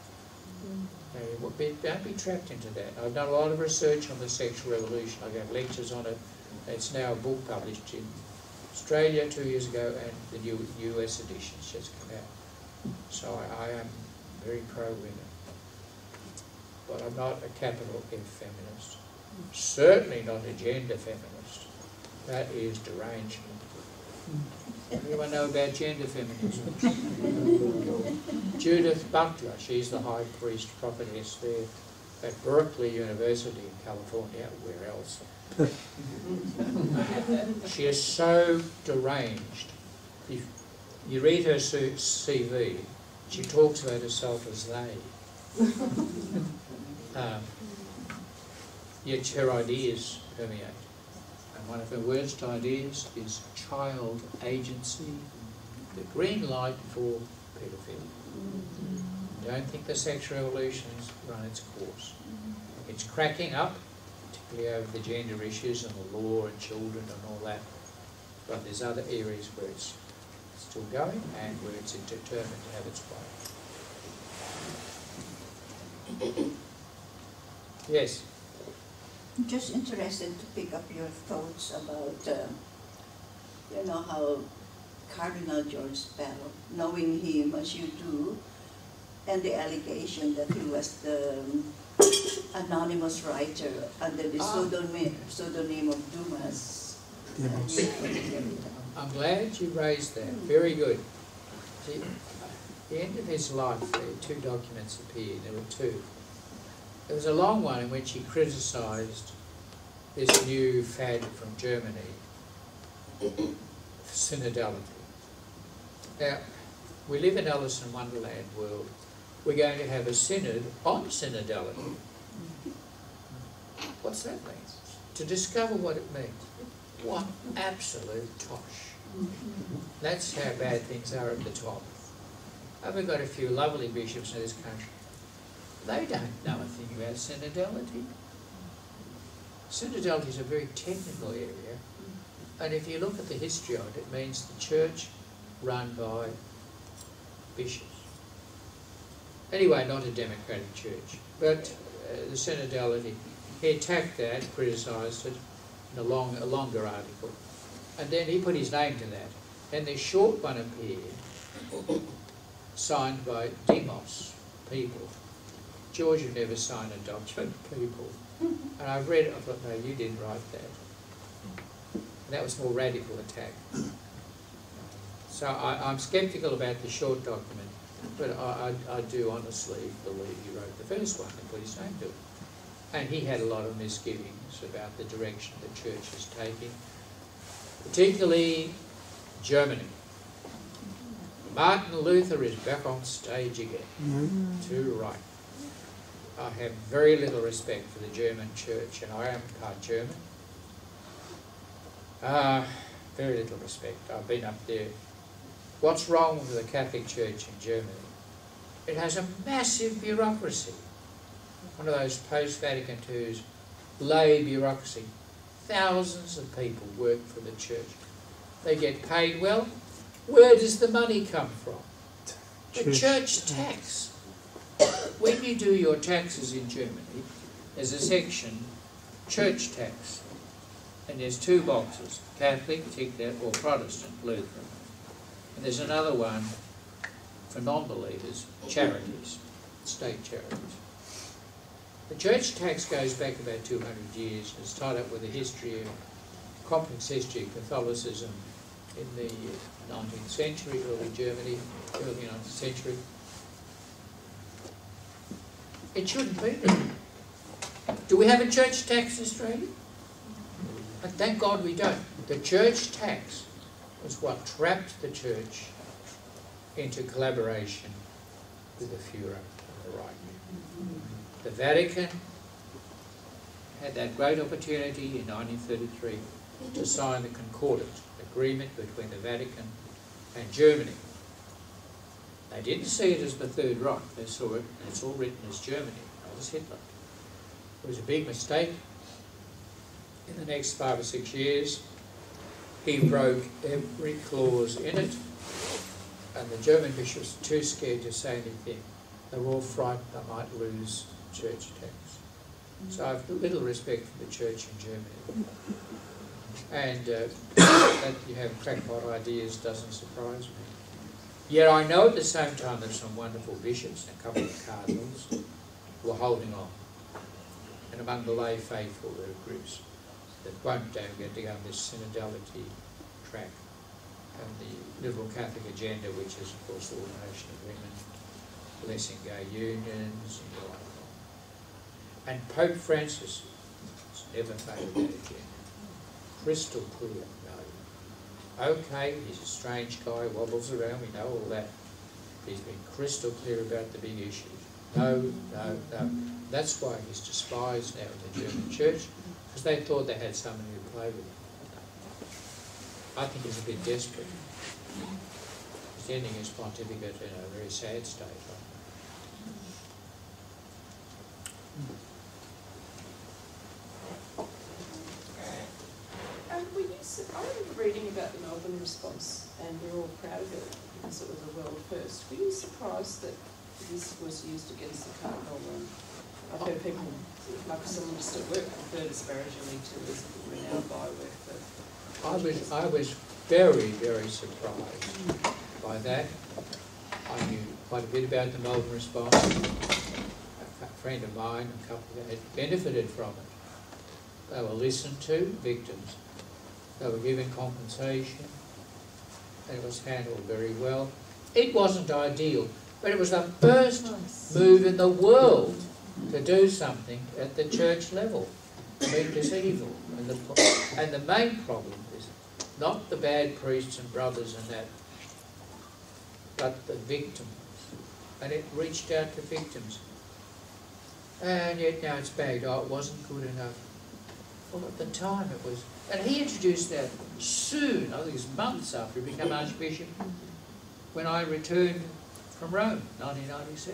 Don't be trapped into that. I've done a lot of research on the sexual revolution. I gave lectures on it. It's now a book published in Australia 2 years ago, and the new US edition's just come out. So I am very pro-women. But I'm not a capital F feminist. Certainly not a gender feminist. That is derangement. Anyone know about gender feminism? Judith Butler, she's the high priest prophetess there at Berkeley University in California, where else? She is so deranged. If you read her CV, she talks about herself as they. Yet her ideas permeate. And one of her worst ideas is child agency, the green light for pedophilia. Don't think the sexual revolution's run its course. It's cracking up, particularly over the gender issues and the law and children and all that. But there's other areas where it's still going and where it's determined to have its way. Yes? I'm just interested to pick up your thoughts about, you know, how Cardinal George Pell, knowing him as you do, and the allegation that he was the anonymous writer under the pseudonym of Dumas. I'm glad you raised that. Very good. See, at the end of his life, two documents appeared. There were two. There was a long one in which he criticised this new fad from Germany, synodality. Now, we live in Alice in Wonderland world. We're going to have a synod on synodality. What's that mean? To discover what it means. What absolute tosh. That's how bad things are at the top. And we've got a few lovely bishops in this country. They don't know a thing about synodality. Synodality is a very technical area, and if you look at the history of it, it means the church run by bishops. Anyway, not a democratic church, but the synodality, he attacked that, criticised it in a longer article, and then he put his name to that. And the short one appeared, signed by demos, people. George had never signed a document, people. And I've read it, I thought, no, you didn't write that. And that was a more radical attack. So I'm sceptical about the short document, but I do honestly believe he wrote the first one and put his name to it. And he had a lot of misgivings about the direction the church is taking, particularly Germany. Martin Luther is back on stage again. Too right. I have very little respect for the German church, and I am part German. Very little respect. I've been up there. What's wrong with the Catholic Church in Germany? It has a massive bureaucracy. One of those post-Vatican II's lay bureaucracy. Thousands of people work for the church. They get paid well. Where does the money come from? The church tax. When you do your taxes in Germany, there's a section, church tax, and there's two boxes, Catholic, tick that, or Protestant, Lutheran. And there's another one for non-believers, charities, state charities. The church tax goes back about 200 years. It's tied up with a history, a complex history of Catholicism in the 19th century, early Germany, early 19th century. It shouldn't be there. Do we have a church tax in Australia? But thank God we don't. The church tax was what trapped the church into collaboration with the Führer and the right. The Vatican had that great opportunity in 1933 to sign the Concordat agreement between the Vatican and Germany. They didn't see it as the Third Reich. They saw it, and it's all written as Germany, not as Hitler. It was a big mistake. In the next 5 or 6 years, he broke every clause in it, and the German bishops were too scared to say anything. They were all frightened they might lose church tax. So I have little respect for the church in Germany. And that you have crackpot ideas doesn't surprise me. Yet I know at the same time there's some wonderful bishops and a couple of cardinals who are holding on. And among the lay faithful there are groups that won't get to go on this synodality track. And the liberal Catholic agenda, which is of course the ordination of women, blessing gay unions, and the like. And Pope Francis has never favoured that agenda. Crystal clear, no. Okay, he's a strange guy, wobbles around, we know all that. He's been crystal clear about the big issues. No, no, no. That's why he's despised now in the German church, because they thought they had someone who played with him. I think is a bit desperate. He's ending his pontificate in a very sad state. I remember reading about the Melbourne response, and we're all proud of it because it was a world first. Were you surprised that this was used against the Cardinal? I've heard people, like someone just at work, refer disparagingly to this renowned byword. I was very, very surprised by that. I knew quite a bit about the Melbourne response. A friend of mine, a couple that had benefited from it. They were listened to, victims. They were given compensation, and it was handled very well. It wasn't ideal, but it was the first move in the world to do something at the church level to meet this evil. And the main problem is not the bad priests and brothers and that, but the victims. And it reached out to victims. And yet now it's bagged, oh, it wasn't good enough. Well, at the time it was. And he introduced that soon, I think it was months after he became Archbishop, when I returned from Rome, 1997.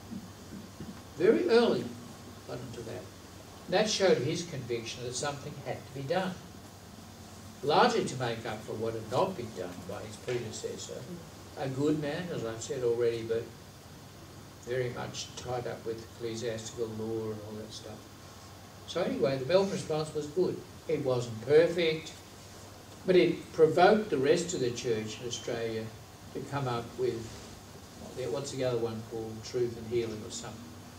Very early got into that. That showed his conviction that something had to be done. Largely to make up for what had not been done by his predecessor. A good man, as I've said already, but very much tied up with ecclesiastical law and all that stuff. So anyway, the Melbourne response was good. It wasn't perfect, but it provoked the rest of the church in Australia to come up with, what's the other one called, Truth and Healing or something.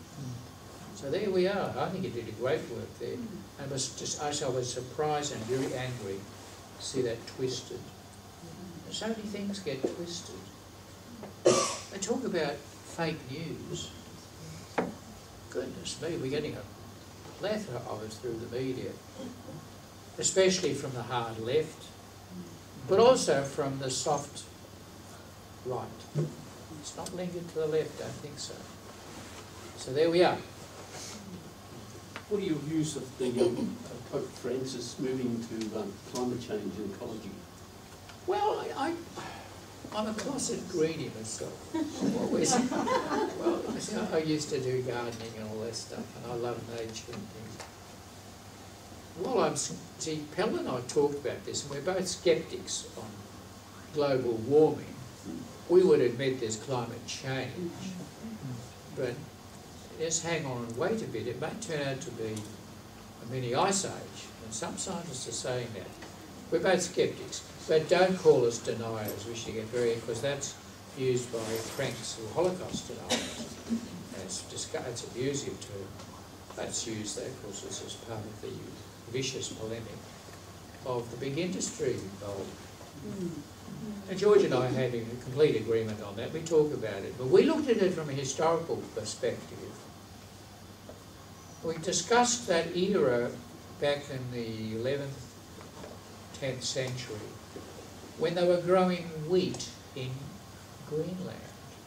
So there we are. I think it did a great work there. And I was surprised and very angry to see that twisted. So many things get twisted. They talk about fake news. Goodness me, we're getting a plethora of it through the media, especially from the hard left, but also from the soft right. It's not linked to the left, I don't think so. So there we are. What are your views of the Pope Francis moving to climate change and ecology? Well, I'm a closet greenie myself. Well, I used to do gardening and all that stuff, and I love nature and things. Well, Pell and I talked about this, and we're both sceptics on global warming. We would admit there's climate change, but just hang on and wait a bit. It may turn out to be a mini ice age, and some scientists are saying that. We're both sceptics, but don't call us deniers. We should get very, because that's used by cranks or Holocaust deniers. And it's abusive term. That's used, of course, as part of the vicious polemic of the big industry involved. And George and I had a complete agreement on that. We talk about it, but we looked at it from a historical perspective. We discussed that era back in the 11th, 10th century, when they were growing wheat in Greenland.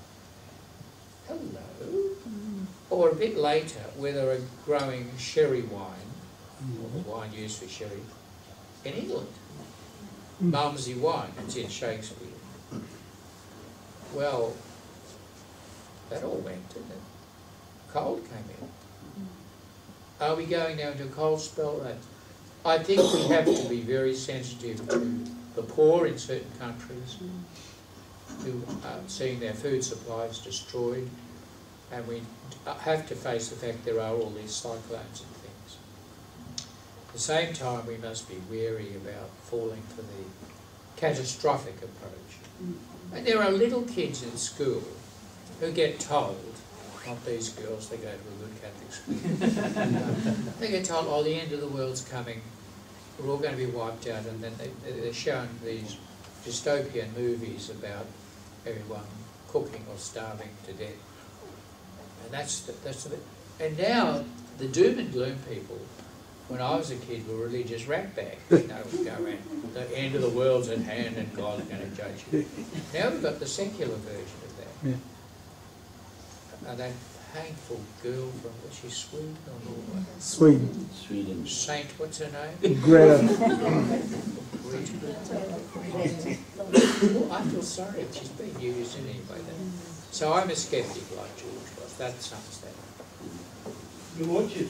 Hello. Or a bit later, where they were growing sherry wine, or wine used for sherry, in England. Malmsey wine, it's in Shakespeare. Well, that all went, didn't it? Cold came in. Are we going now into a cold spell? I think we have to be very sensitive to the poor in certain countries who are seeing their food supplies destroyed, and we have to face the fact there are all these cyclones and things. At the same time, we must be wary about falling for the catastrophic approach. And there are little kids in school who get told, not these girls, they go to a good Catholic school, they get told, oh, the end of the world's coming, we're all going to be wiped out, and then they're shown these dystopian movies about everyone cooking or starving to death. And that's the bit. And now, the doom and gloom people, when I was a kid, were religious ratbags. You know, go around, the end of the world's at hand and God's going to judge you. Now we've got the secular version of that. Yeah. That painful girl from, was she Sweden or Norway? Sweden. Saint, what's her name? Greta. Well, I feel sorry if she's being used in any way then. So I'm a sceptic like George was. That's understandable. Your Lordship,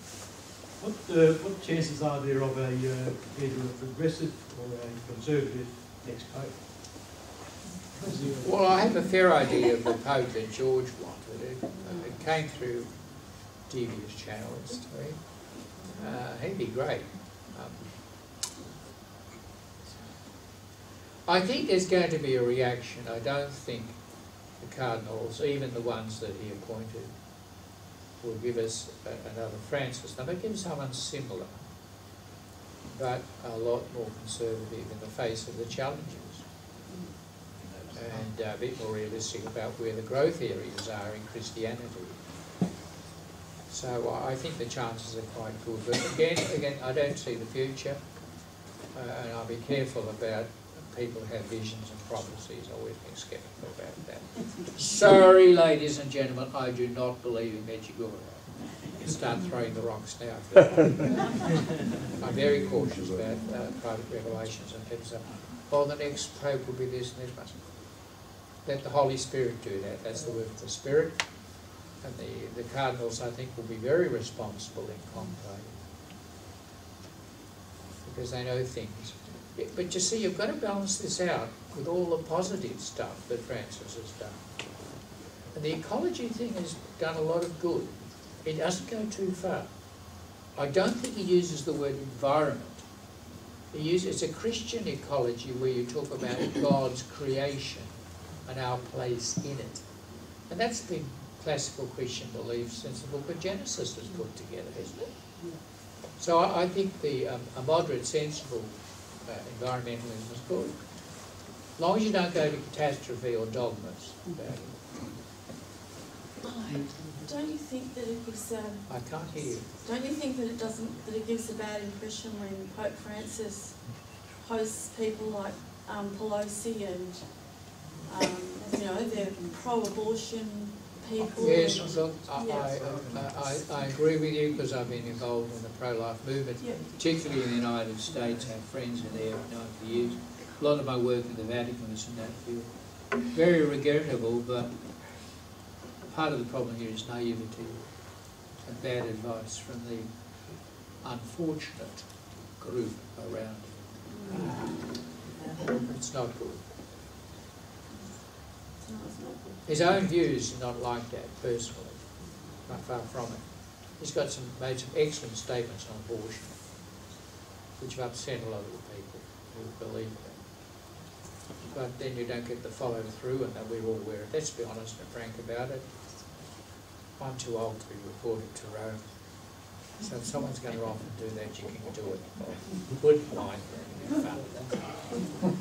what chances are there of either a progressive or a conservative next Pope? Well, I have a fair idea of the Pope that George wanted. It came through devious channels to me. He'd be great. I think there's going to be a reaction. I don't think the cardinals, even the ones that he appointed, will give us another Francis. They might give someone similar, but a lot more conservative in the face of the challenges, and a bit more realistic about where the growth areas are in Christianity. So I think the chances are quite good. But again, I don't see the future, and I'll be careful about people who have visions and prophecies. I've always been sceptical about that. Sorry, ladies and gentlemen, I do not believe in Medjugorje. Start throwing the rocks now. I'm very cautious about private revelations, and people say, "Oh, the next pope will be this and this." Let the Holy Spirit do that. That's the work of the Spirit. And the cardinals, I think, will be very responsible in conclave, because they know things. But you see, you've got to balance this out with all the positive stuff that Francis has done. And the ecology thing has done a lot of good. It doesn't go too far. I don't think he uses the word environment. It's a Christian ecology where you talk about God's creation and our place in it. And that's been classical Christian belief since the book of Genesis was put together, isn't it? So I think a moderate, sensible environmentalism is good. As long as you don't go to catastrophe or dogmas about it. Don't you think that it gives I can't hear you. Don't you think that it gives a bad impression when Pope Francis hosts people like Pelosi and they're pro-abortion people? Yes, look, I agree with you, because I've been involved in the pro-life movement, particularly in the United States. I have friends in there I've known for years. A lot of my work in the Vatican is in that field. Very regrettable, but part of the problem here is naivety and bad advice from the unfortunate group around him. It's not good. His own views are not like that, personally, not far from it. He's made some excellent statements on abortion, which have upset a lot of the people who believe that. But then you don't get the follow-through, and we're all aware of it. Let's be honest and frank about it. I'm too old to be reported to Rome. So if someone's going to often do that, you can do it. I wouldn't mind having fun.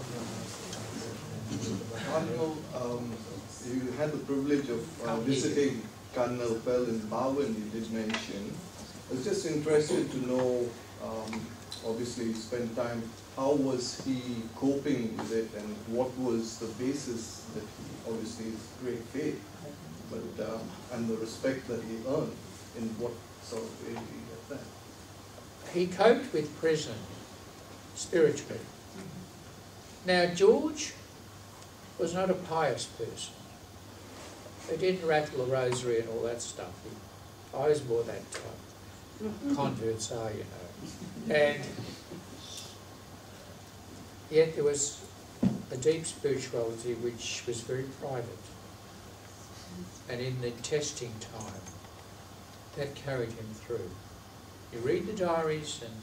Cardinal, you had the privilege of visiting Cardinal Pell in Bowen, you did mention. I was just interested to know, obviously you spent time, how was he coping with it, and what was the basis that he, obviously his great faith, but and the respect that he earned, in what sort of way did he get that? He coped with prison spiritually. Now George was not a pious person. He didn't rattle a rosary and all that stuff. I was more that type. Converts are, you know. And yet there was a deep spirituality which was very private. And in the testing time, that carried him through. You read the diaries, and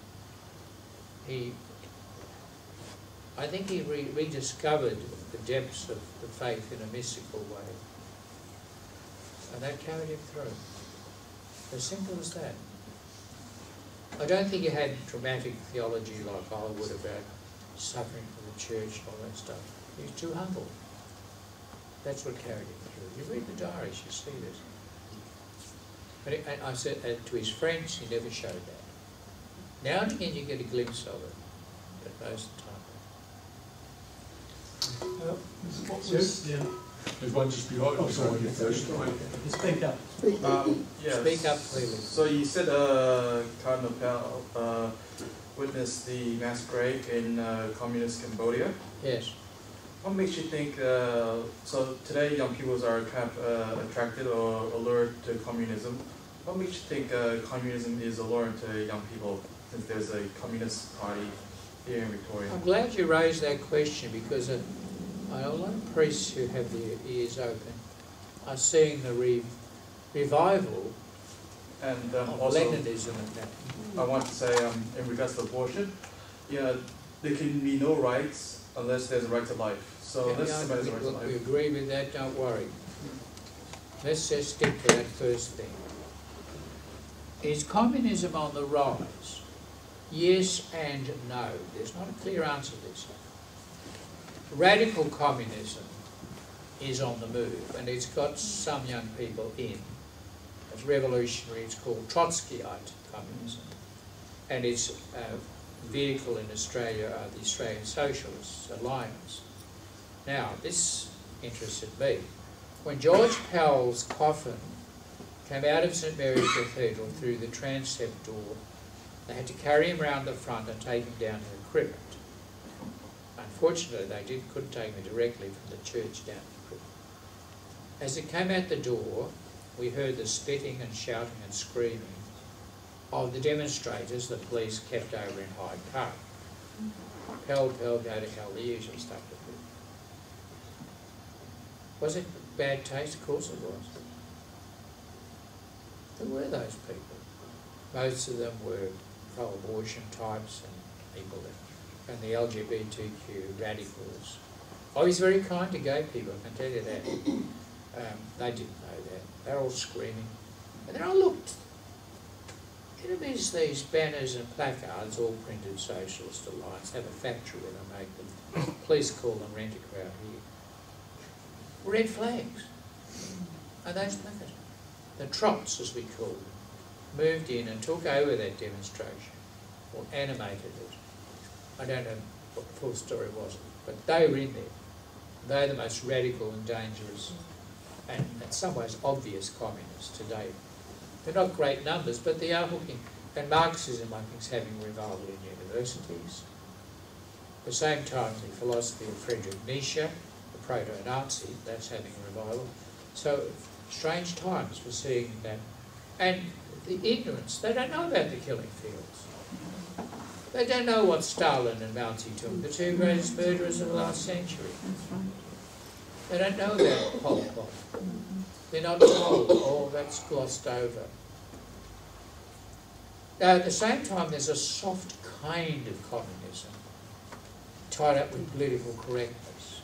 I think he rediscovered the depths of the faith in a mystical way. And that carried him through. As simple as that. I don't think he had dramatic theology like I would about suffering for the church and all that stuff. He was too humble. That's what carried him through. You read the diaries, you see this. But I said to his friends, he never showed that. Now and again you get a glimpse of it, but most of the time. There's one just behind. Oh, sorry, you first. Speak up. Speak up clearly. So you said Cardinal Pell witnessed the massacre in communist Cambodia. Yes. What makes you think, so today young people are attracted or allured to communism. What makes you think communism is alluring to young people, since there's a communist party here in Victoria? I'm glad you raised that question, because a lot of priests who have their ears open are seeing the revival and of also, Leninism and that. I want to say, in regards to abortion, there can be no rights unless there's a right to life. So let's say there's a right to life. We agree with that, don't worry. Let's just stick to that first thing. Is communism on the rise? Yes and no. There's not a clear answer to this. Radical communism is on the move, and it's got some young people in. It's revolutionary, it's called Trotskyite communism. And its vehicle in Australia are the Australian Socialist Alliance. Now, this interested me. When George Pell's coffin came out of St Mary's Cathedral through the transept door, they had to carry him round the front and take him down to the crypt. Unfortunately, they couldn't take him directly from the church down to the crypt. As it came out the door, we heard the spitting and shouting and screaming of the demonstrators the police kept over in Hyde Park. Pell, Pell, go to hell, the usual stuff. Was it bad taste? Of course it was. Who were those people? Most of them were pro-abortion types and people and the LGBTQ radicals. I was very kind to gay people, I can tell you that. They didn't know that. They're all screaming. And then I looked. These banners and placards, all printed Socialist Alliance, have a factory where they make them. Police call them rent-a-crowd here. Red flags. And those placards, the Trots, as we call them, moved in and took over that demonstration, or animated it. I don't know what the full story was, but they were in there. They're the most radical and dangerous, and in some ways obvious communists today. They're not great numbers, but they are hooking. And Marxism, I think, is having revival in universities. At the same time, the philosophy of Friedrich Nietzsche, the proto-Nazi, that's having a revival. So, strange times we're seeing that. And the ignorance, they don't know about the killing fields. They don't know what Stalin and Mao Zedong, the two greatest murderers of the last century. They don't know about Pol Pot. They're not told, oh, that's glossed over. Now, at the same time, there's a soft kind of communism tied up with political correctness.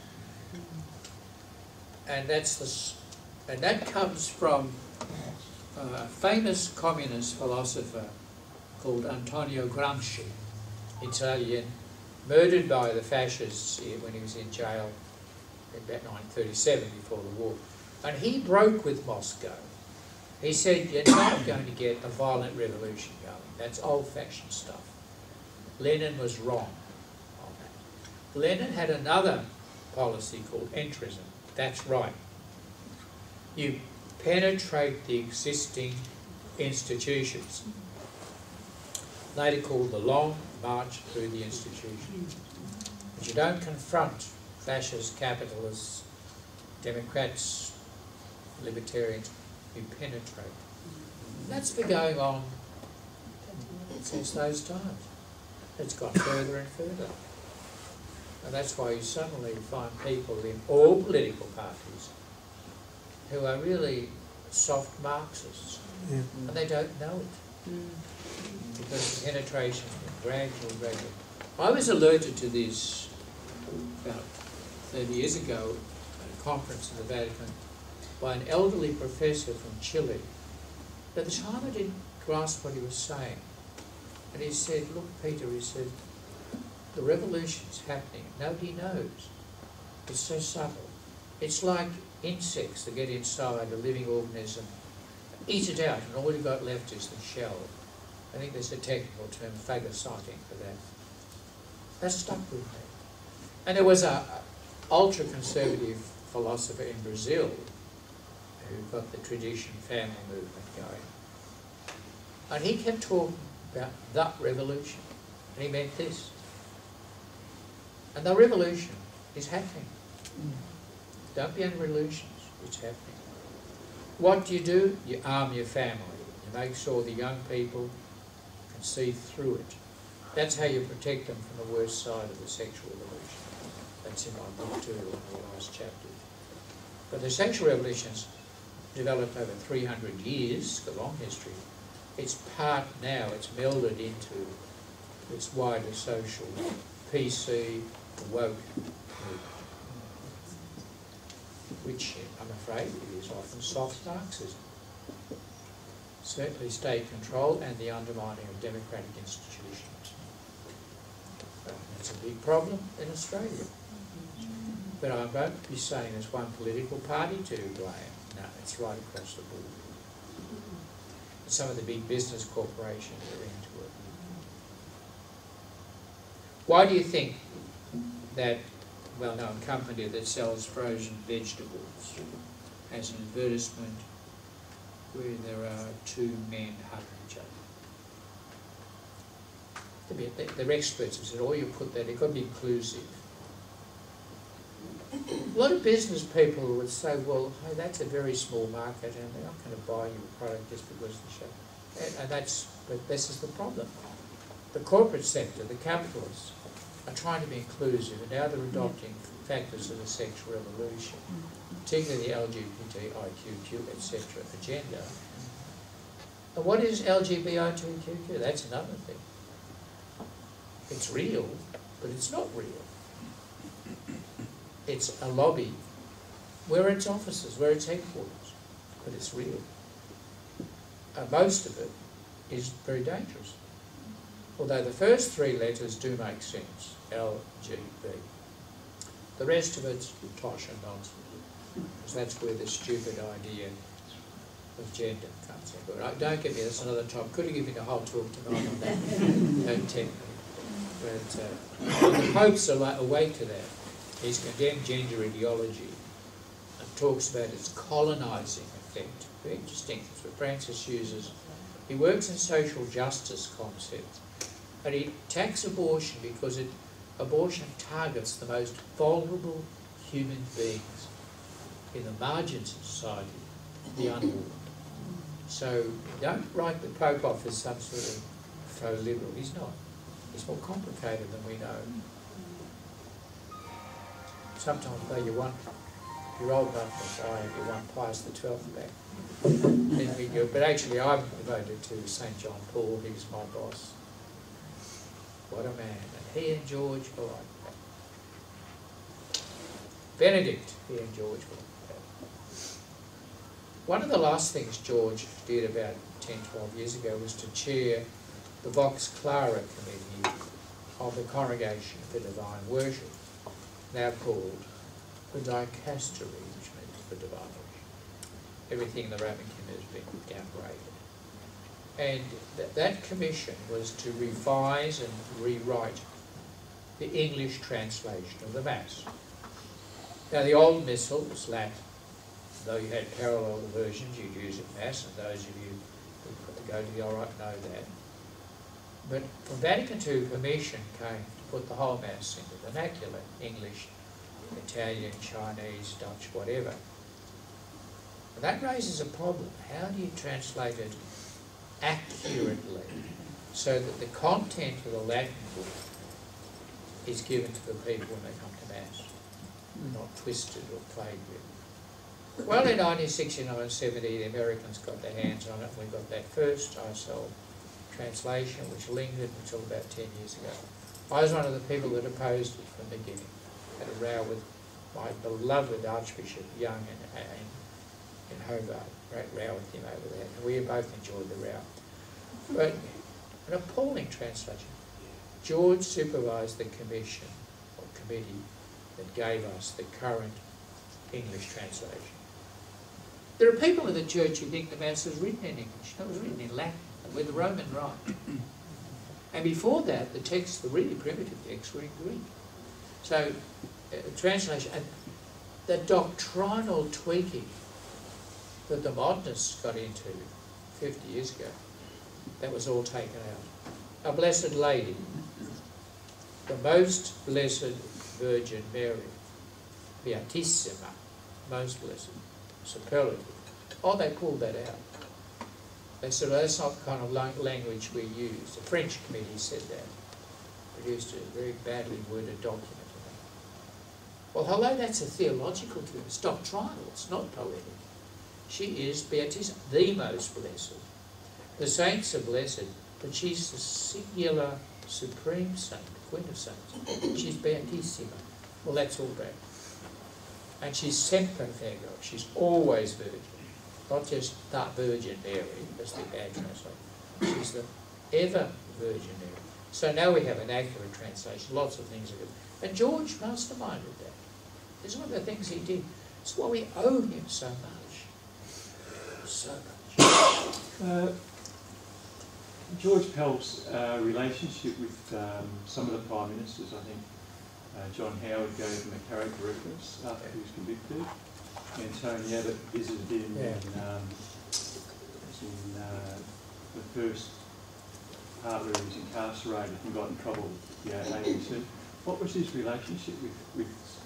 And that comes from a famous communist philosopher called Antonio Gramsci, Italian, murdered by the fascists when he was in jail in about 1937, before the war. And he broke with Moscow. He said, you're not going to get a violent revolution going. That's old-fashioned stuff. Lenin was wrong on that. Lenin had another policy called entrism. That's right. You penetrate the existing institutions. Later called the long march through the institutions. But you don't confront fascists, capitalists, Democrats, libertarians. You penetrate. That's been going on since those times. It's got further and further. And that's why you suddenly find people in all political parties who are really soft Marxists, and they don't know it. Because the penetration is gradual. I was alerted to this about 30 years ago at a conference in the Vatican by an elderly professor from Chile. At the time I didn't grasp what he was saying. And he said, look, Peter, he said, the revolution's happening. Nobody knows. It's so subtle. It's like insects that get inside a living organism, eat it out, and all you've got left is the shell. I think there's a technical term, phagocyting, for that. That stuck with me. And there was an ultra-conservative philosopher in Brazil who got the tradition family movement going. And he kept talking about that revolution. And he meant this. And the revolution is happening. Don't be under illusions, it's happening. What do? You arm your family. You make sure the young people can see through it. That's how you protect them from the worst side of the sexual revolution. That's in my book too, in the last chapter. But the sexual revolution's developed over 300 years, it's a long history. It's part now, it's melded into this wider social, PC, woke movement, which I'm afraid is often soft Marxism. Certainly state control and the undermining of democratic institutions. That's a big problem in Australia. But I won't be saying there's one political party to blame. No, it's right across the board. Some of the big business corporations are into it. Why do you think that well-known company that sells frozen vegetables has an advertisement where there are two men hugging each other? They're experts have said, oh, you put that, it's got to be inclusive. A lot of business people would say, well, hey, that's a very small market and they're not going to buy your product just because of the show. But this is the problem. The corporate sector, the capitalists, are trying to be inclusive and now they're adopting factors of the sexual revolution, particularly the LGBTIQ, etc. agenda. And what is LGBTIQ? That's another thing. It's real, but it's not real. It's a lobby. Where its offices, where its headquarters, but it's real. Most of it is very dangerous. Although the first three letters do make sense, LGB. The rest of it's tosh and nonsense, because that's where the stupid idea of gender comes in. But don't get me, that's another topic. Could have given you a whole talk tonight on that. Don't tempt me. But the Pope's awake to that. He's condemned gender ideology and talks about its colonising effect. Very interesting. That's what Francis uses. He works in social justice concepts, and he attacks abortion because abortion targets the most vulnerable human beings in the margins of society, the unborn. So don't write the Pope off as some sort of faux liberal. He's not. He's more complicated than we know. Sometimes though you're old enough to die, you want Pius XII back. But actually I'm devoted to St. John Paul, he was my boss. What a man. And he and George were like that. Benedict, he and George were like that. One of the last things George did about 10, 12 years ago was to chair the Vox Clara Committee of the Congregation for Divine Worship, now called the Dicastery, which means the Divine Worship. Everything in the Roman Catholic has been downgraded. And that commission was to revise and rewrite the English translation of the Mass. Now the old Missal was Latin. Though you had parallel versions, you'd use it in Mass, and those of you who go to the Orient know that. But from Vatican II, permission came to put the whole Mass into vernacular, English, Italian, Chinese, Dutch, whatever. And that raises a problem. How do you translate it accurately so that the content of the Latin book is given to the people when they come to Mass, not twisted or played with? Well, in 1969-70, the Americans got their hands on it. We got that first ISL translation, which lingered until about 10 years ago. I was one of the people that opposed it from the beginning. Had a row with my beloved Archbishop Young in Hobart. Great row with him over there. And we both enjoyed the row. But an appalling translation. George supervised the commission or committee that gave us the current English translation. There are people in the church who think the Mass was written in English. No, it was written in Latin, with the Roman Rite. And before that, the texts, the really primitive texts, were in Greek. So, translation, and the doctrinal tweaking that the modernists got into 50 years ago, that was all taken out. Our Blessed Lady, the most blessed Virgin Mary, Beatissima, most blessed, superlative. Oh, they pulled that out. They said, well, that's not the kind of language we use. The French committee said that. Produced a very badly worded document. Well, hello, that's a theological term. It's doctrinal, it's not poetic. She is Beatissima, the most blessed. The saints are blessed, but she's the singular supreme saint, queen of saints. She's Beatissima. Well, that's all bad. And she's sempre virgo. She's always virgin. Not just that Virgin Mary, that's the bad translation. She's the ever Virgin Mary. So now we have an accurate translation. Lots of things are good. And George masterminded that. This is one of the things he did. It's why we owe him so much. So much. George Pell's relationship with some of the Prime Ministers, I think John Howard gave him a character reference after he was convicted. And Tony Abbott visited him in the first part where he was incarcerated and got in trouble with the ABC. What was his relationship with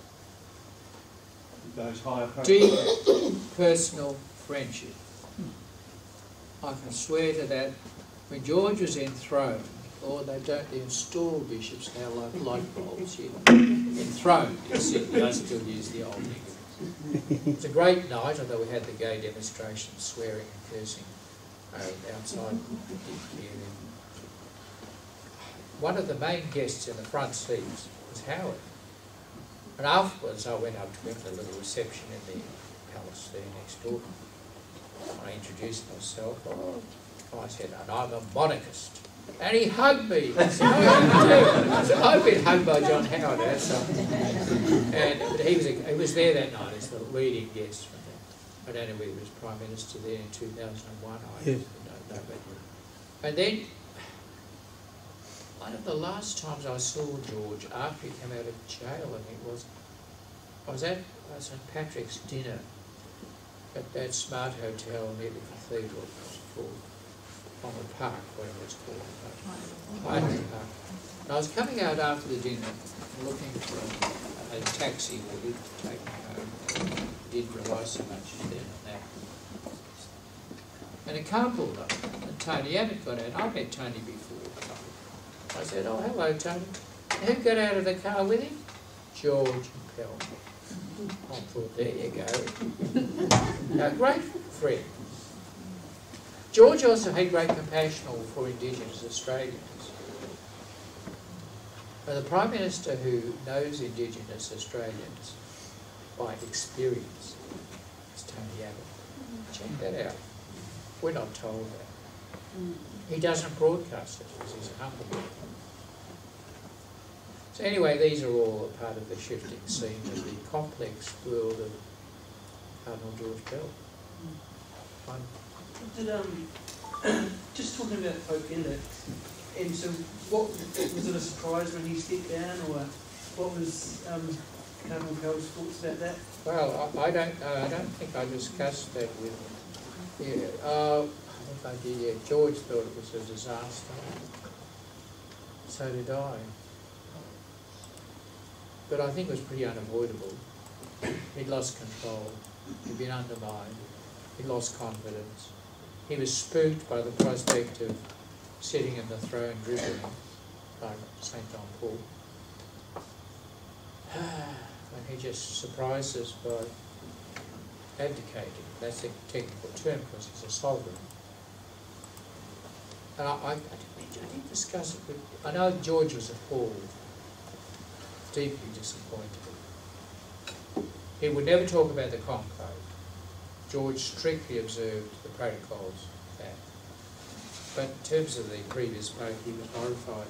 those higher posts? Deep personal friendship. I can swear to that. When George was enthroned, or they don't install bishops now like light bulbs, enthroned in Sydney, I still use the old thing. It was a great night, although we had the gay demonstration, swearing and cursing outside. One of the main guests in the front seats was Howard. And afterwards I went up to him for a little reception in the palace there next door. I introduced myself. I said, and I'm a monarchist. And he hugged me. I said, I've been hugged by John Howard. And he was there that night as the leading guest from that. I don't know whether he was Prime Minister there in 2001. I don't know. And then, one of the last times I saw George after he came out of jail, I was at St Patrick's dinner at that smart hotel near the cathedral. Called on the park, whatever it's called. Highland Park. And I was coming out after the dinner looking for a taxi that would take me home. I didn't realise so much then on that. And a car pulled up, and Tony Abbott got out. I met Tony before. I said, oh, hello, Tony. And who got out of the car with him? George and Pell. I thought, there you go. A great friend. George also had great compassion for Indigenous Australians. But the Prime Minister who knows Indigenous Australians by experience is Tony Abbott. Check that out. We're not told that. He doesn't broadcast it because he's a humble man. So anyway, these are all a part of the shifting scene of the complex world of Cardinal George Pell. Just talking about Pope Elliott, and so what was it a surprise when he stepped down, or what was Cardinal Pell's thoughts about that? Well, I don't think I discussed that with him. Yeah, I think I did. Yeah, George thought it was a disaster. So did I. But I think it was pretty unavoidable. He'd lost control. He'd been undermined. He lost confidence. He was spooked by the prospect of sitting in the throne dribbling like St. John Paul. And he just surprised us by abdicating. That's the technical term because he's a sovereign. And I didn't discuss it with... I know George was appalled, deeply disappointed. He would never talk about the conclave. George strictly observed the protocols of that. But in terms of the previous Pope, he was horrified.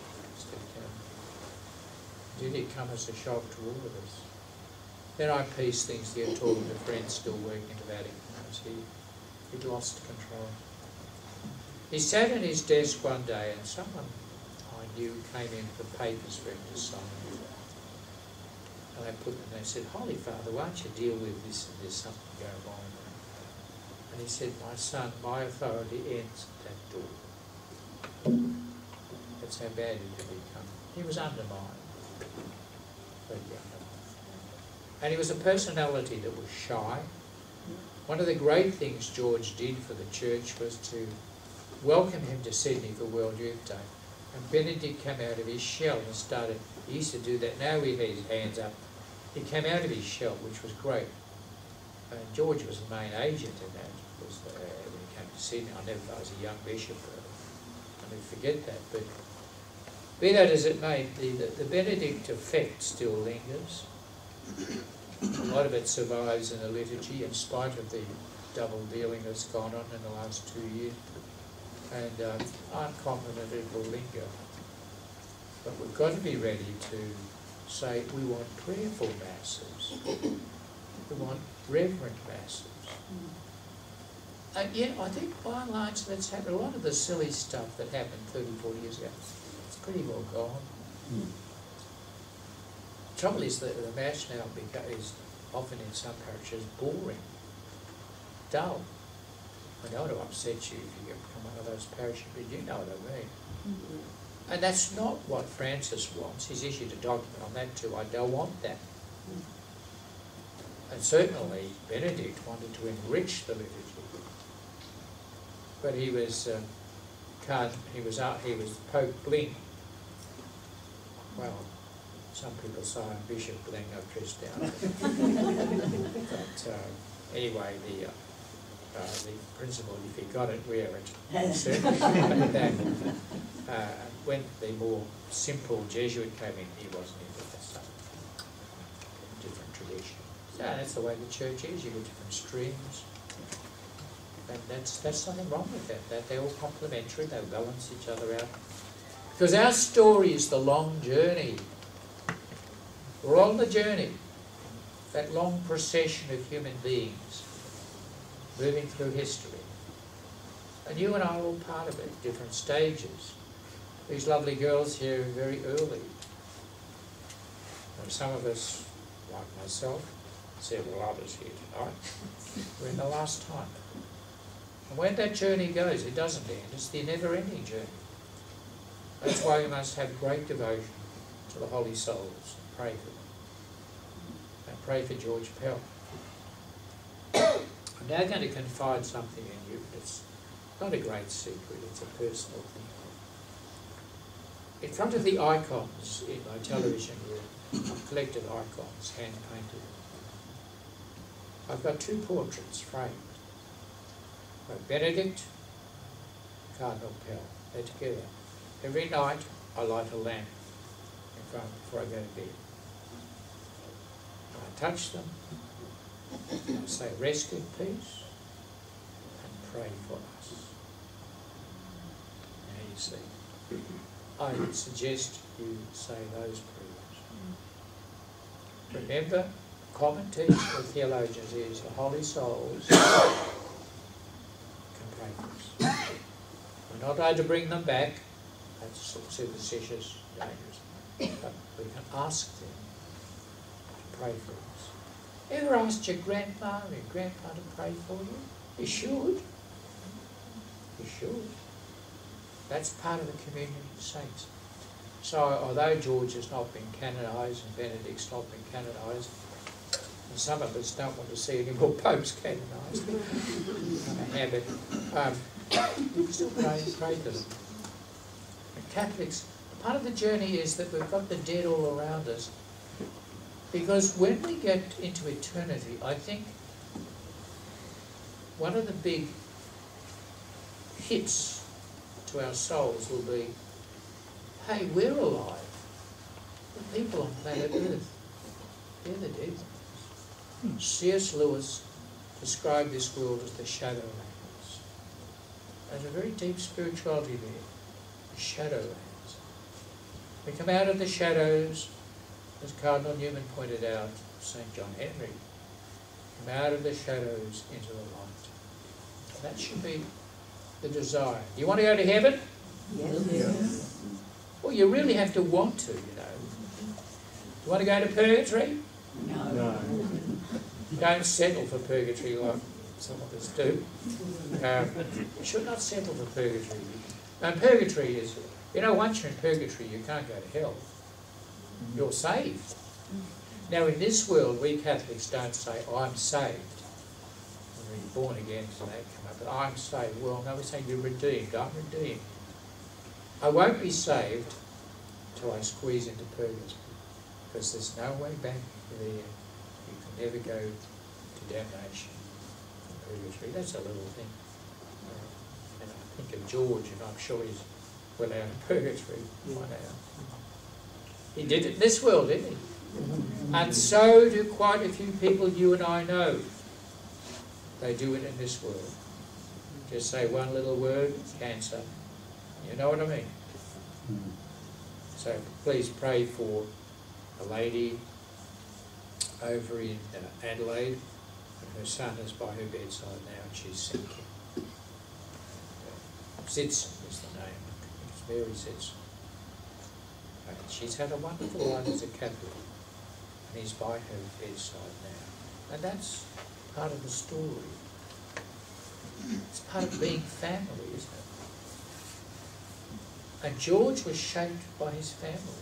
Did it come as a shock to all of us? Then I pieced things together, talking to friends still working in the Vatican. He'd lost control. He sat at his desk one day and someone I knew came in for papers for him to sign. And they said, Holy Father, why don't you deal with this and there's something going wrong? And he said, my son, my authority ends at that door. That's how bad it had become. He was undermined. And he was a personality that was shy. One of the great things George did for the church was to welcome him to Sydney for World Youth Day. And Benedict came out of his shell and started, he used to do that, now he had his hands up. He came out of his shell, which was great. And George was the main agent in that, because when he came to Sydney, I was a young bishop, I'll never forget that. But be that as it may, the Benedict effect still lingers. A lot of it survives in the liturgy in spite of the double dealing that's gone on in the last 2 years. And I'm confident it will linger. But we've got to be ready to say we want prayerful masses. We want reverent masses. And yet I think by and large that's happened. A lot of the silly stuff that happened 30, 40 years ago, it's pretty well gone. The trouble is that the Mass now is often in some parishes boring, dull. I don't want to upset you if you become one of those parishes, but you know what I mean. And that's not what Francis wants. He's issued a document on that too. I don't want that. And certainly Benedict wanted to enrich the liturgy. But he was Pope Bling. Well, some people say I'm Bishop Bling, I've dressed down. But anyway, the principle, if you got it, wear it. Certainly that. When the more simple Jesuit came in, he wasn't into that stuff. Different tradition. So that's the way the church is. You get different streams. And that's nothing wrong with that. They're all complementary. They balance each other out. Because our story is the long journey. We're on the journey. That long procession of human beings moving through history. And you and I are all part of it, different stages. These lovely girls here are very early. And some of us, like myself, several others here tonight, we're in the last time. And when that journey goes, it doesn't end. It's the never-ending journey. That's why we must have great devotion to the holy souls and pray for them. And pray for George Pell. I'm now going to confide something in you. It's not a great secret, it's a personal thing. In front of the icons in my television room, I've collected icons, hand-painted. I've got two portraits framed. By Benedict, Cardinal Pell. They're together. Every night I light a lamp in front before I go to bed. I touch them, I say rest in peace, and pray for us. Now you see. I would suggest you say those prayers. Remember, common teaching of theologians is the holy souls can pray for us. We're not allowed to bring them back. That's superstitious, dangerous. But we can ask them to pray for us. Ever asked your grandma or your grandpa to pray for you? You should. You should. That's part of the communion of the saints. So although George has not been canonised and Benedict's not been canonised, and some of us don't want to see any more popes canonised, a habit, we still pray to them. And Catholics, part of the journey is that we've got the dead all around us, because when we get into eternity, I think one of the big hits to our souls will be, hey, we're alive. The people on planet Earth, they're the dead ones. C.S. Lewis described this world as the shadowlands. There's a very deep spirituality there, the shadowlands. We come out of the shadows, as Cardinal Newman pointed out, St. John Henry, come out of the shadows into the light. That should be the desire. You want to go to heaven? Yes. Well, you really have to want to, you know. You want to go to purgatory? No. Don't settle for purgatory like some of us do. You should not settle for purgatory. And purgatory is, you know, once you're in purgatory, you can't go to hell. You're saved. Now in this world, we Catholics don't say, I'm saved. When you're born again, so they come up, but I'm saved. Well, no, we say you're redeemed. I'm redeemed. I won't be saved till I squeeze into purgatory, because there's no way back there. You can never go to damnation from purgatory. That's a little thing. And I think of George, and I'm sure he's well out of purgatory by now. He did it in this world, didn't he? And so do quite a few people you and I know. They do it in this world. Just say one little word, cancer. You know what I mean? So please pray for a lady over in Adelaide, and her son is by her bedside now, and she's sick. Sitzen is the name. It's Mary Sitzen. She's had a wonderful life as a Catholic, and he's by her bedside now. And that's part of the story. It's part of being family, isn't it? And George was shaped by his family.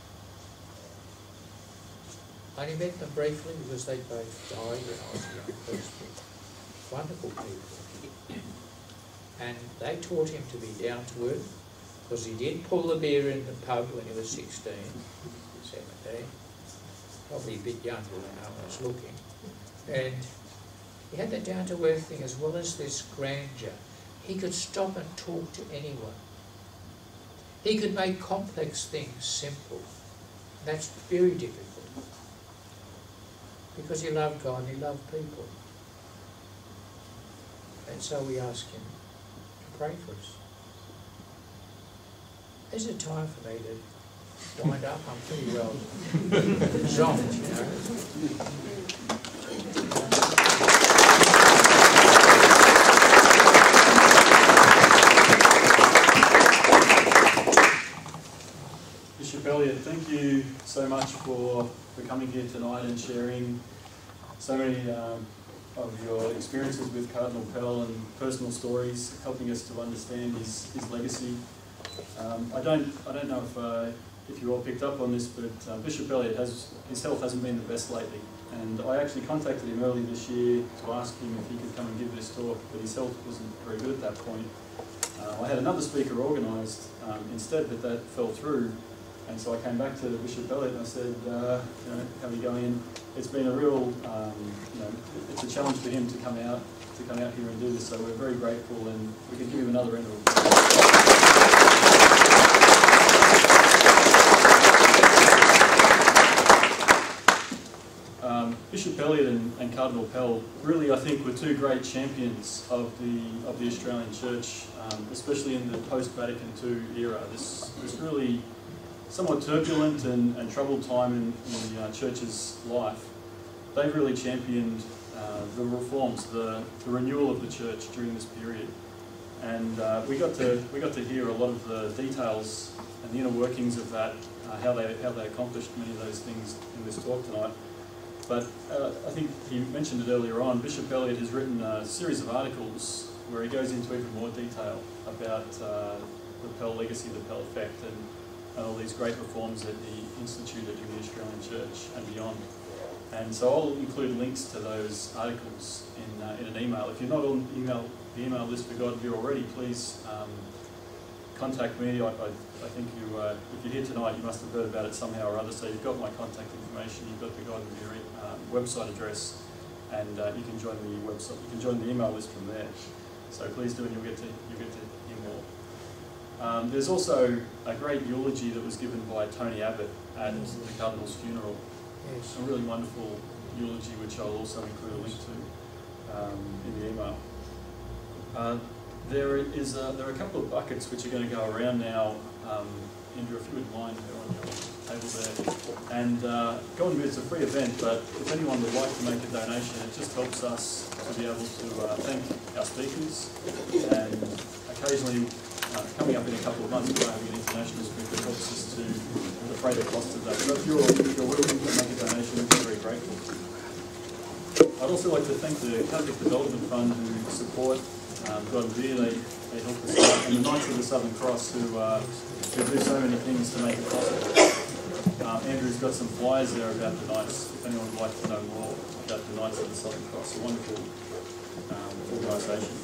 I only met them briefly because they both died when I was a young person. Wonderful people. And they taught him to be down to earth, because he did pull the beer in the pub when he was 16, 17, probably a bit younger when I was looking. And he had that down to earth thing as well as this grandeur. He could stop and talk to anyone. He could make complex things simple. That's very difficult. Because he loved God and he loved people. And so we ask him to pray for us. Is it time for me to wind up? I'm pretty well zonked, you know. Bishop Elliott, thank you so much for coming here tonight and sharing so many of your experiences with Cardinal Pell and personal stories, helping us to understand his legacy. I don't know if you all picked up on this, but Bishop Elliott his health hasn't been the best lately, and I actually contacted him early this year to ask him if he could come and give this talk, but his health wasn't very good at that point. I had another speaker organised instead, but that fell through. And so I came back to Bishop Elliott and I said, how are you going? It's been a real, it's a challenge for him to come out here and do this. So we're very grateful, and we can give him another round of applause. Bishop Elliott and Cardinal Pell really, I think, were two great champions of the Australian Church, especially in the post-Vatican II era. This really somewhat turbulent and troubled time in the Church's life. They've really championed the reforms, the renewal of the Church during this period, and we got to hear a lot of the details and the inner workings of that, how they accomplished many of those things in this talk tonight. But I think he mentioned it earlier on. Bishop Elliott has written a series of articles where he goes into even more detail about the Pell legacy, the Pell effect, and all these great reforms that he instituted in the Australian Church and beyond. And so I'll include links to those articles in an email. If you're not on the email list for God View already, please contact me. I think if you're here tonight, you must have heard about it somehow or other. So you've got my contact information, you've got the God View website address, and you can join the website. You can join the email list from there. So please do, and you'll get to hear more. There's also a great eulogy that was given by Tony Abbott at the Cardinal's funeral. Yes. A really wonderful eulogy, which I'll also include a link to in the email. There are a couple of buckets which are going to go around now. Andrew, if you would mind, they're on your table there. And Go and View, it's a free event, but if anyone would like to make a donation, it just helps us to be able to thank our speakers, and occasionally, coming up in a couple of months, we're having an international speaker that helps us to defray the cost of that. So if you're willing to make a donation, we're very grateful. I'd also like to thank the Catholic Development Fund who support God and View. They help us out, and the Knights of the Southern Cross who do so many things to make it possible. Andrew's got some flyers there about the Knights, if anyone would like to know more about the Knights of the Southern Cross, a wonderful organisation.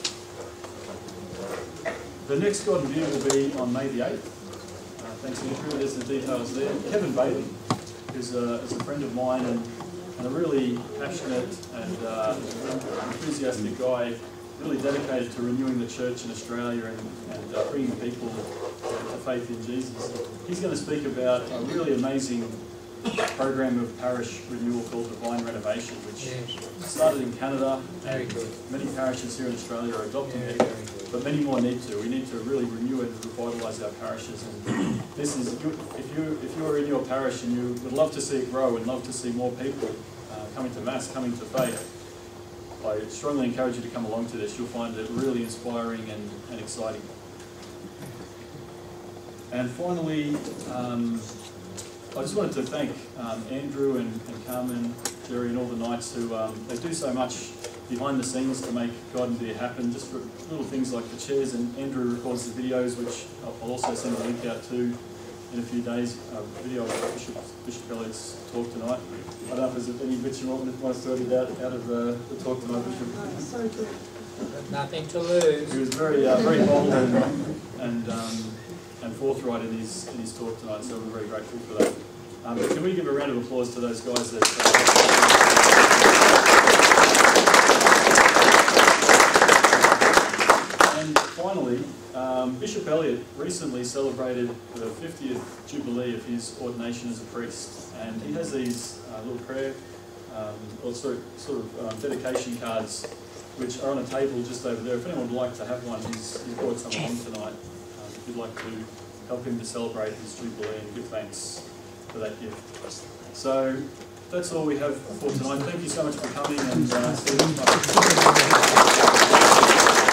The next God and View will be on May the 8th. Thanks, Andrew. There's the details there. Kevin Bailey is a friend of mine and a really passionate and enthusiastic guy, really dedicated to renewing the church in Australia and bringing people to faith in Jesus. He's going to speak about a really amazing program of parish renewal called Divine Renovation, which started in Canada. Very good. Many parishes here in Australia are adopting it, but many more need to. We need to really renew and revitalise our parishes. And this is, if you're in your parish and you would love to see it grow and love to see more people coming to Mass, coming to faith, I strongly encourage you to come along to this. You'll find it really inspiring and exciting. And finally, I just wanted to thank Andrew and Carmen, Jerry and all the Knights who they do so much behind the scenes to make God and Beer happen, just for little things like the chairs, and Andrew records the videos, which I'll also send a link out to in a few days, a video of Bishop Elliott's talk tonight. I don't know if there's any bits you want us to edit out of the talk tonight, Bishop. So good. Nothing to lose. He was very bold and forthright in his talk tonight, so we're very grateful for that. But can we give a round of applause to those guys that... And finally, Bishop Elliott recently celebrated the 50th Jubilee of his ordination as a priest, and he has these little prayer, dedication cards, which are on a table just over there. If anyone would like to have one, he's brought some along tonight. If you'd like to help him to celebrate his Jubilee and give thanks for that gift. So that's all we have for tonight. Thank you so much for coming, and see you next time.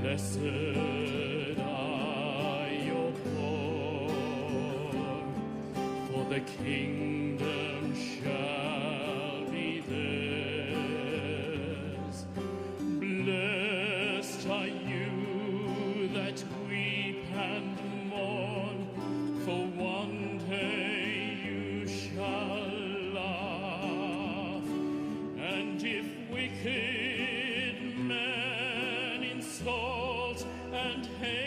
Blessed are your poor, for the kingdom shall be theirs. Blessed are you that weep and mourn, for one day you shall laugh. And if wicked men insult and hate